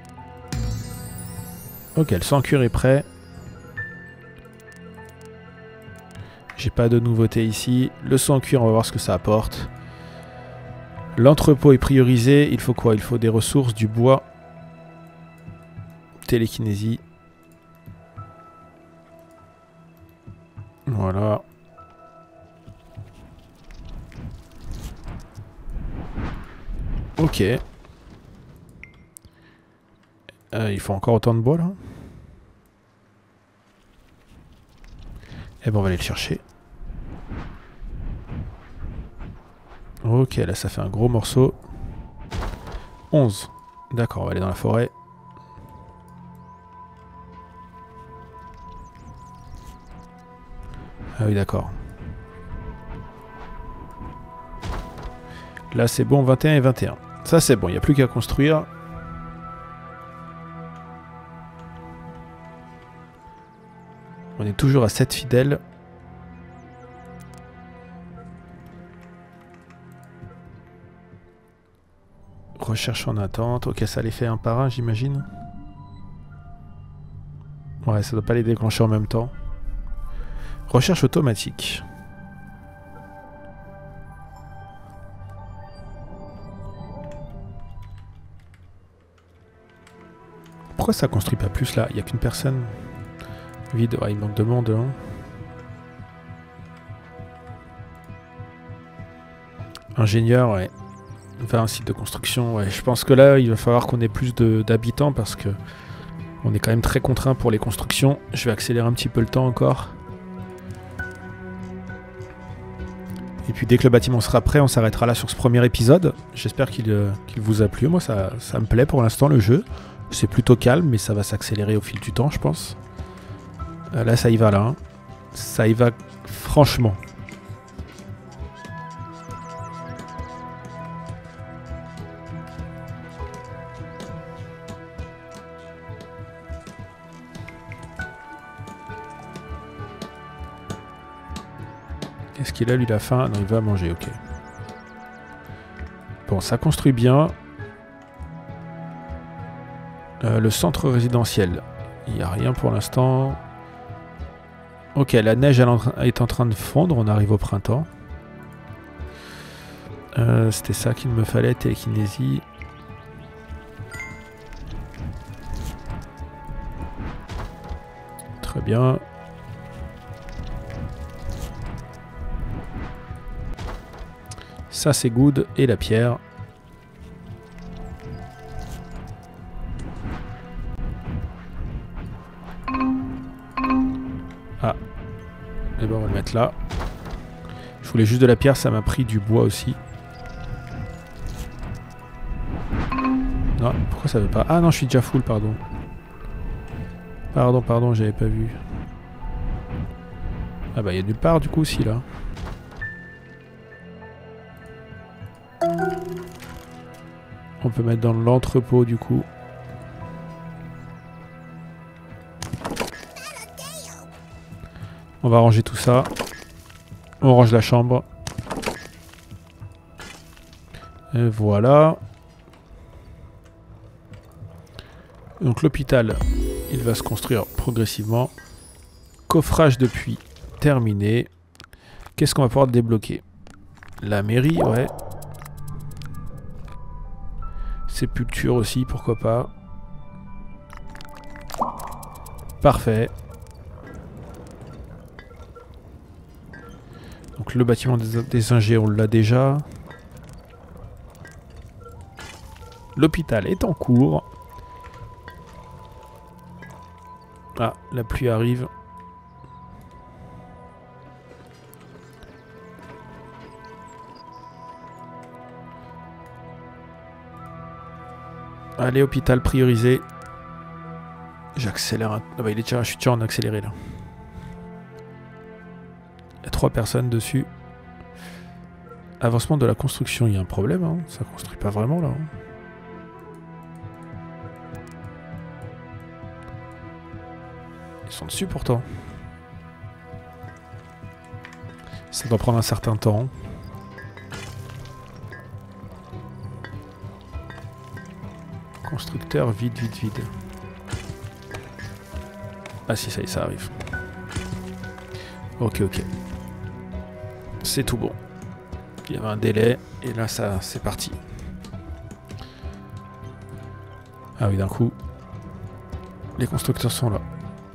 Ok, le sang cuir est prêt. J'ai pas de nouveauté ici. Le sang cuir, on va voir ce que ça apporte. L'entrepôt est priorisé. Il faut quoi? Il faut des ressources, du bois. Télékinésie. Voilà. Ok. Il faut encore autant de bois là. Eh ben on va aller le chercher. Ok, là ça fait un gros morceau. 11. D'accord, on va aller dans la forêt. Ah oui, d'accord. Là, c'est bon, 21 et 21. Ça, c'est bon, il n'y a plus qu'à construire. On est toujours à 7 fidèles. Recherche en attente. Ok, ça les fait un par un, j'imagine. Ouais, ça doit pas les déclencher en même temps. Recherche automatique. Pourquoi ça construit pas plus là? Il n'y a qu'une personne. Vide. Ouais, il manque de monde. Hein. Ingénieur, ouais. Enfin, un site de construction, ouais. Je pense que là, il va falloir qu'on ait plus d'habitants parce que on est quand même très contraint pour les constructions. Je vais accélérer un petit peu le temps encore. Et puis dès que le bâtiment sera prêt, on s'arrêtera là sur ce premier épisode. J'espère qu'il vous a plu. Moi, ça me plaît pour l'instant, le jeu. C'est plutôt calme, mais ça va s'accélérer au fil du temps, je pense. Là, ça y va, là. Hein. Ça y va franchement. Est-ce qu'il a, lui, la faim? Non, il va manger, ok. Bon, ça construit bien. Le centre résidentiel. Il n'y a rien pour l'instant. Ok, la neige elle est en train de fondre. On arrive au printemps. C'était ça qu'il me fallait, télékinésie. Très bien. Ça c'est good. Et la pierre. Ah. Et ben on va le mettre là. Je voulais juste de la pierre, ça m'a pris du bois aussi. Non, pourquoi ça veut pas? Ah non, je suis déjà full, pardon. Pardon, j'avais pas vu. Ah bah il y a nulle part du coup aussi là. On peut mettre dans l'entrepôt du coup. On va ranger tout ça. On range la chambre. Et voilà. Donc l'hôpital, il va se construire progressivement. Coffrage de puits terminé. Qu'est-ce qu'on va pouvoir débloquer? La mairie, ouais. Sépulture aussi, pourquoi pas. Parfait. Donc le bâtiment des ingés, on l'a déjà. L'hôpital est en cours. Ah, la pluie arrive. Allez, hôpital priorisé. J'accélère un... Ah bah, je suis déjà en accéléré là. Il y a 3 personnes dessus. Avancement de la construction, il y a un problème, hein. Ça construit pas vraiment là. Hein. Ils sont dessus pourtant. Ça doit prendre un certain temps. Constructeur, vide. Ah si, ça y est, ça arrive. Ok. C'est tout bon. Il y avait un délai, et là, ça, c'est parti. Ah oui, d'un coup, les constructeurs sont là.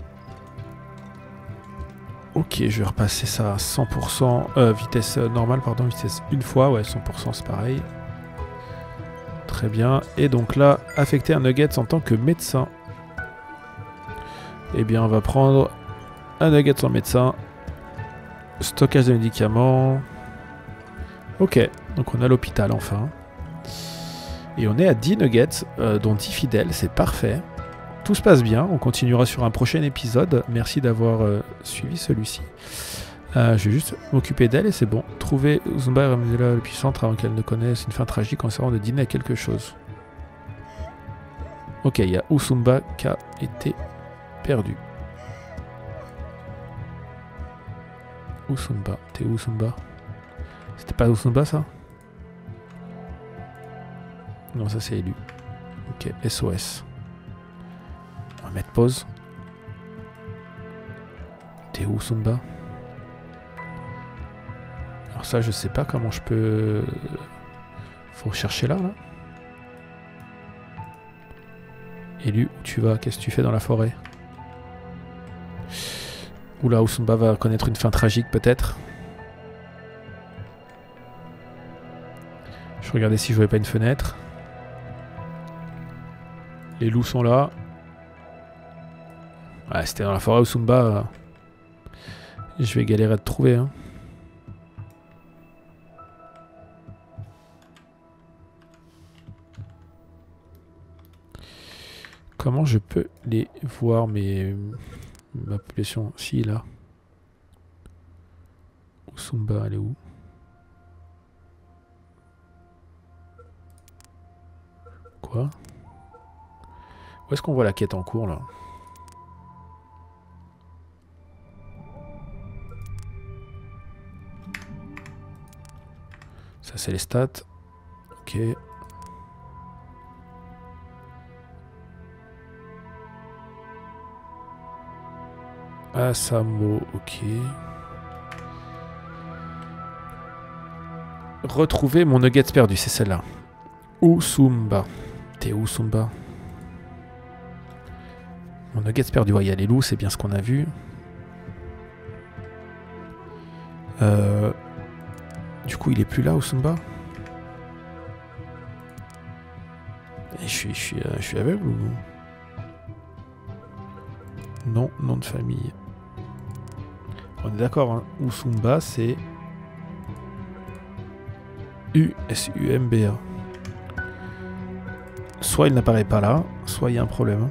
Ok, je vais repasser ça à 100%, vitesse normale, pardon, vitesse une fois, ouais, 100% c'est pareil. Très bien, et donc là, affecter un Nuggets en tant que médecin. Eh bien, on va prendre un Nuggets en médecin. Stockage de médicaments. Ok, donc on a l'hôpital enfin. Et on est à 10 Nuggets, dont 10 fidèles, c'est parfait. Tout se passe bien, on continuera sur un prochain épisode. Merci d'avoir suivi celui-ci. Je vais juste m'occuper d'elle et c'est bon. Trouver Uzumba et ramener-la à l'épicentre avant qu'elle ne connaisse une fin tragique en essayant de dîner à quelque chose. Ok, il y a Uzumba qui a été perdu. Uzumba, t'es où Uzumba? C'était pas Uzumba ça? Non, ça c'est élu. Ok, SOS. On va mettre pause. T'es où Uzumba? Alors ça je sais pas comment je peux... Faut chercher là. Élu, où tu vas? Qu'est-ce que tu fais dans la forêt? Oula, Uzumba va connaître une fin tragique peut-être. Je regardais si je voyais pas une fenêtre. Les loups sont là. Ouais, c'était dans la forêt Uzumba. Je vais galérer à te trouver. Hein. Comment je peux les voir, ma population? Si, là. Uzumba, elle est où? Quoi? Où est-ce qu'on voit la quête en cours, là? Ça, c'est les stats. Ok. Asamo, ok. Retrouver mon nuggets perdu, c'est celle-là. Uzumba. T'es où, Uzumba? Mon nuggets perdu, ouais, il y a les loups, c'est bien ce qu'on a vu. Du coup, il est plus là, Uzumba? Et je suis aveugle ou... Non, nom de famille. On est d'accord, hein. Uzumba, c'est... U-S-U-M-B-A. Soit il n'apparaît pas là, soit il y a un problème.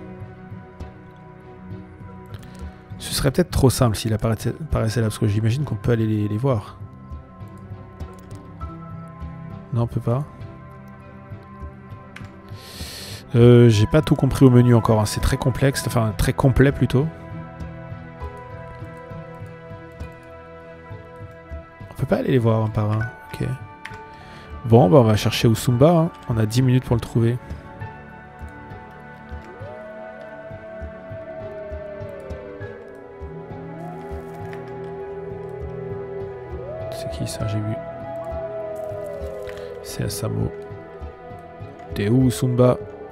Ce serait peut-être trop simple s'il apparaissait là, parce que j'imagine qu'on peut aller les voir. Non, on peut pas. J'ai pas tout compris au menu encore, hein. C'est très complexe, enfin très complet plutôt. On peut pas aller les voir un par un, ok. Bon, bah on va chercher Uzumba, hein. On a 10 minutes pour le trouver. C'est qui ça, j'ai vu? C'est Asamo. T'es où, Uzumba?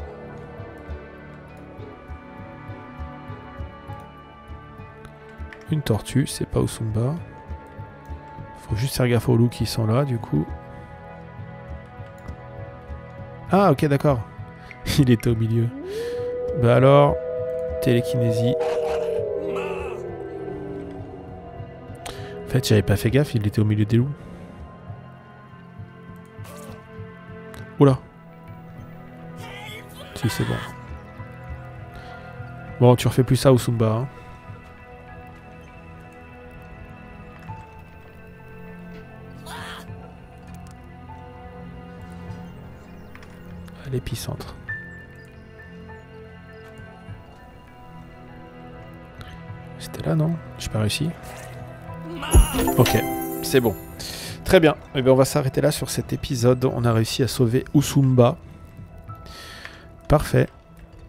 Une tortue, c'est pas Uzumba. Faut juste faire gaffe aux loups qui sont là, du coup. Ah, ok, d'accord. Il était au milieu. Bah alors, télékinésie. En fait, j'avais pas fait gaffe, il était au milieu des loups. Oula. Si, c'est bon. Bon, tu refais plus ça, Uzumba. Hein. À l'épicentre. C'était là, non? J'ai pas réussi. Ok, c'est bon. Très bien. Eh bien, on va s'arrêter là sur cet épisode. On a réussi à sauver Uzumba. Parfait.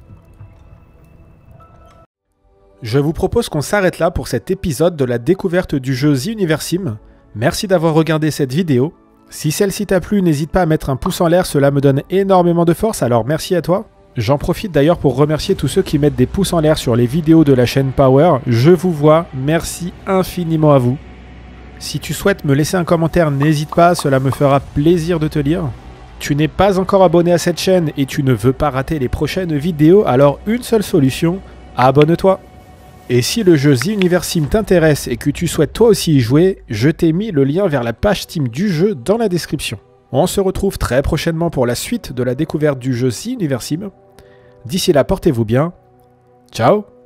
Je vous propose qu'on s'arrête là pour cet épisode de la découverte du jeu The Universim. Merci d'avoir regardé cette vidéo. Si celle-ci t'a plu, n'hésite pas à mettre un pouce en l'air, cela me donne énormément de force, alors merci à toi. J'en profite d'ailleurs pour remercier tous ceux qui mettent des pouces en l'air sur les vidéos de la chaîne Power. Je vous vois, merci infiniment à vous. Si tu souhaites me laisser un commentaire, n'hésite pas, cela me fera plaisir de te lire. Tu n'es pas encore abonné à cette chaîne et tu ne veux pas rater les prochaines vidéos, alors une seule solution, abonne-toi. Et si le jeu The Universim t'intéresse et que tu souhaites toi aussi y jouer, je t'ai mis le lien vers la page Steam du jeu dans la description. On se retrouve très prochainement pour la suite de la découverte du jeu The Universim. D'ici là, portez-vous bien. Ciao!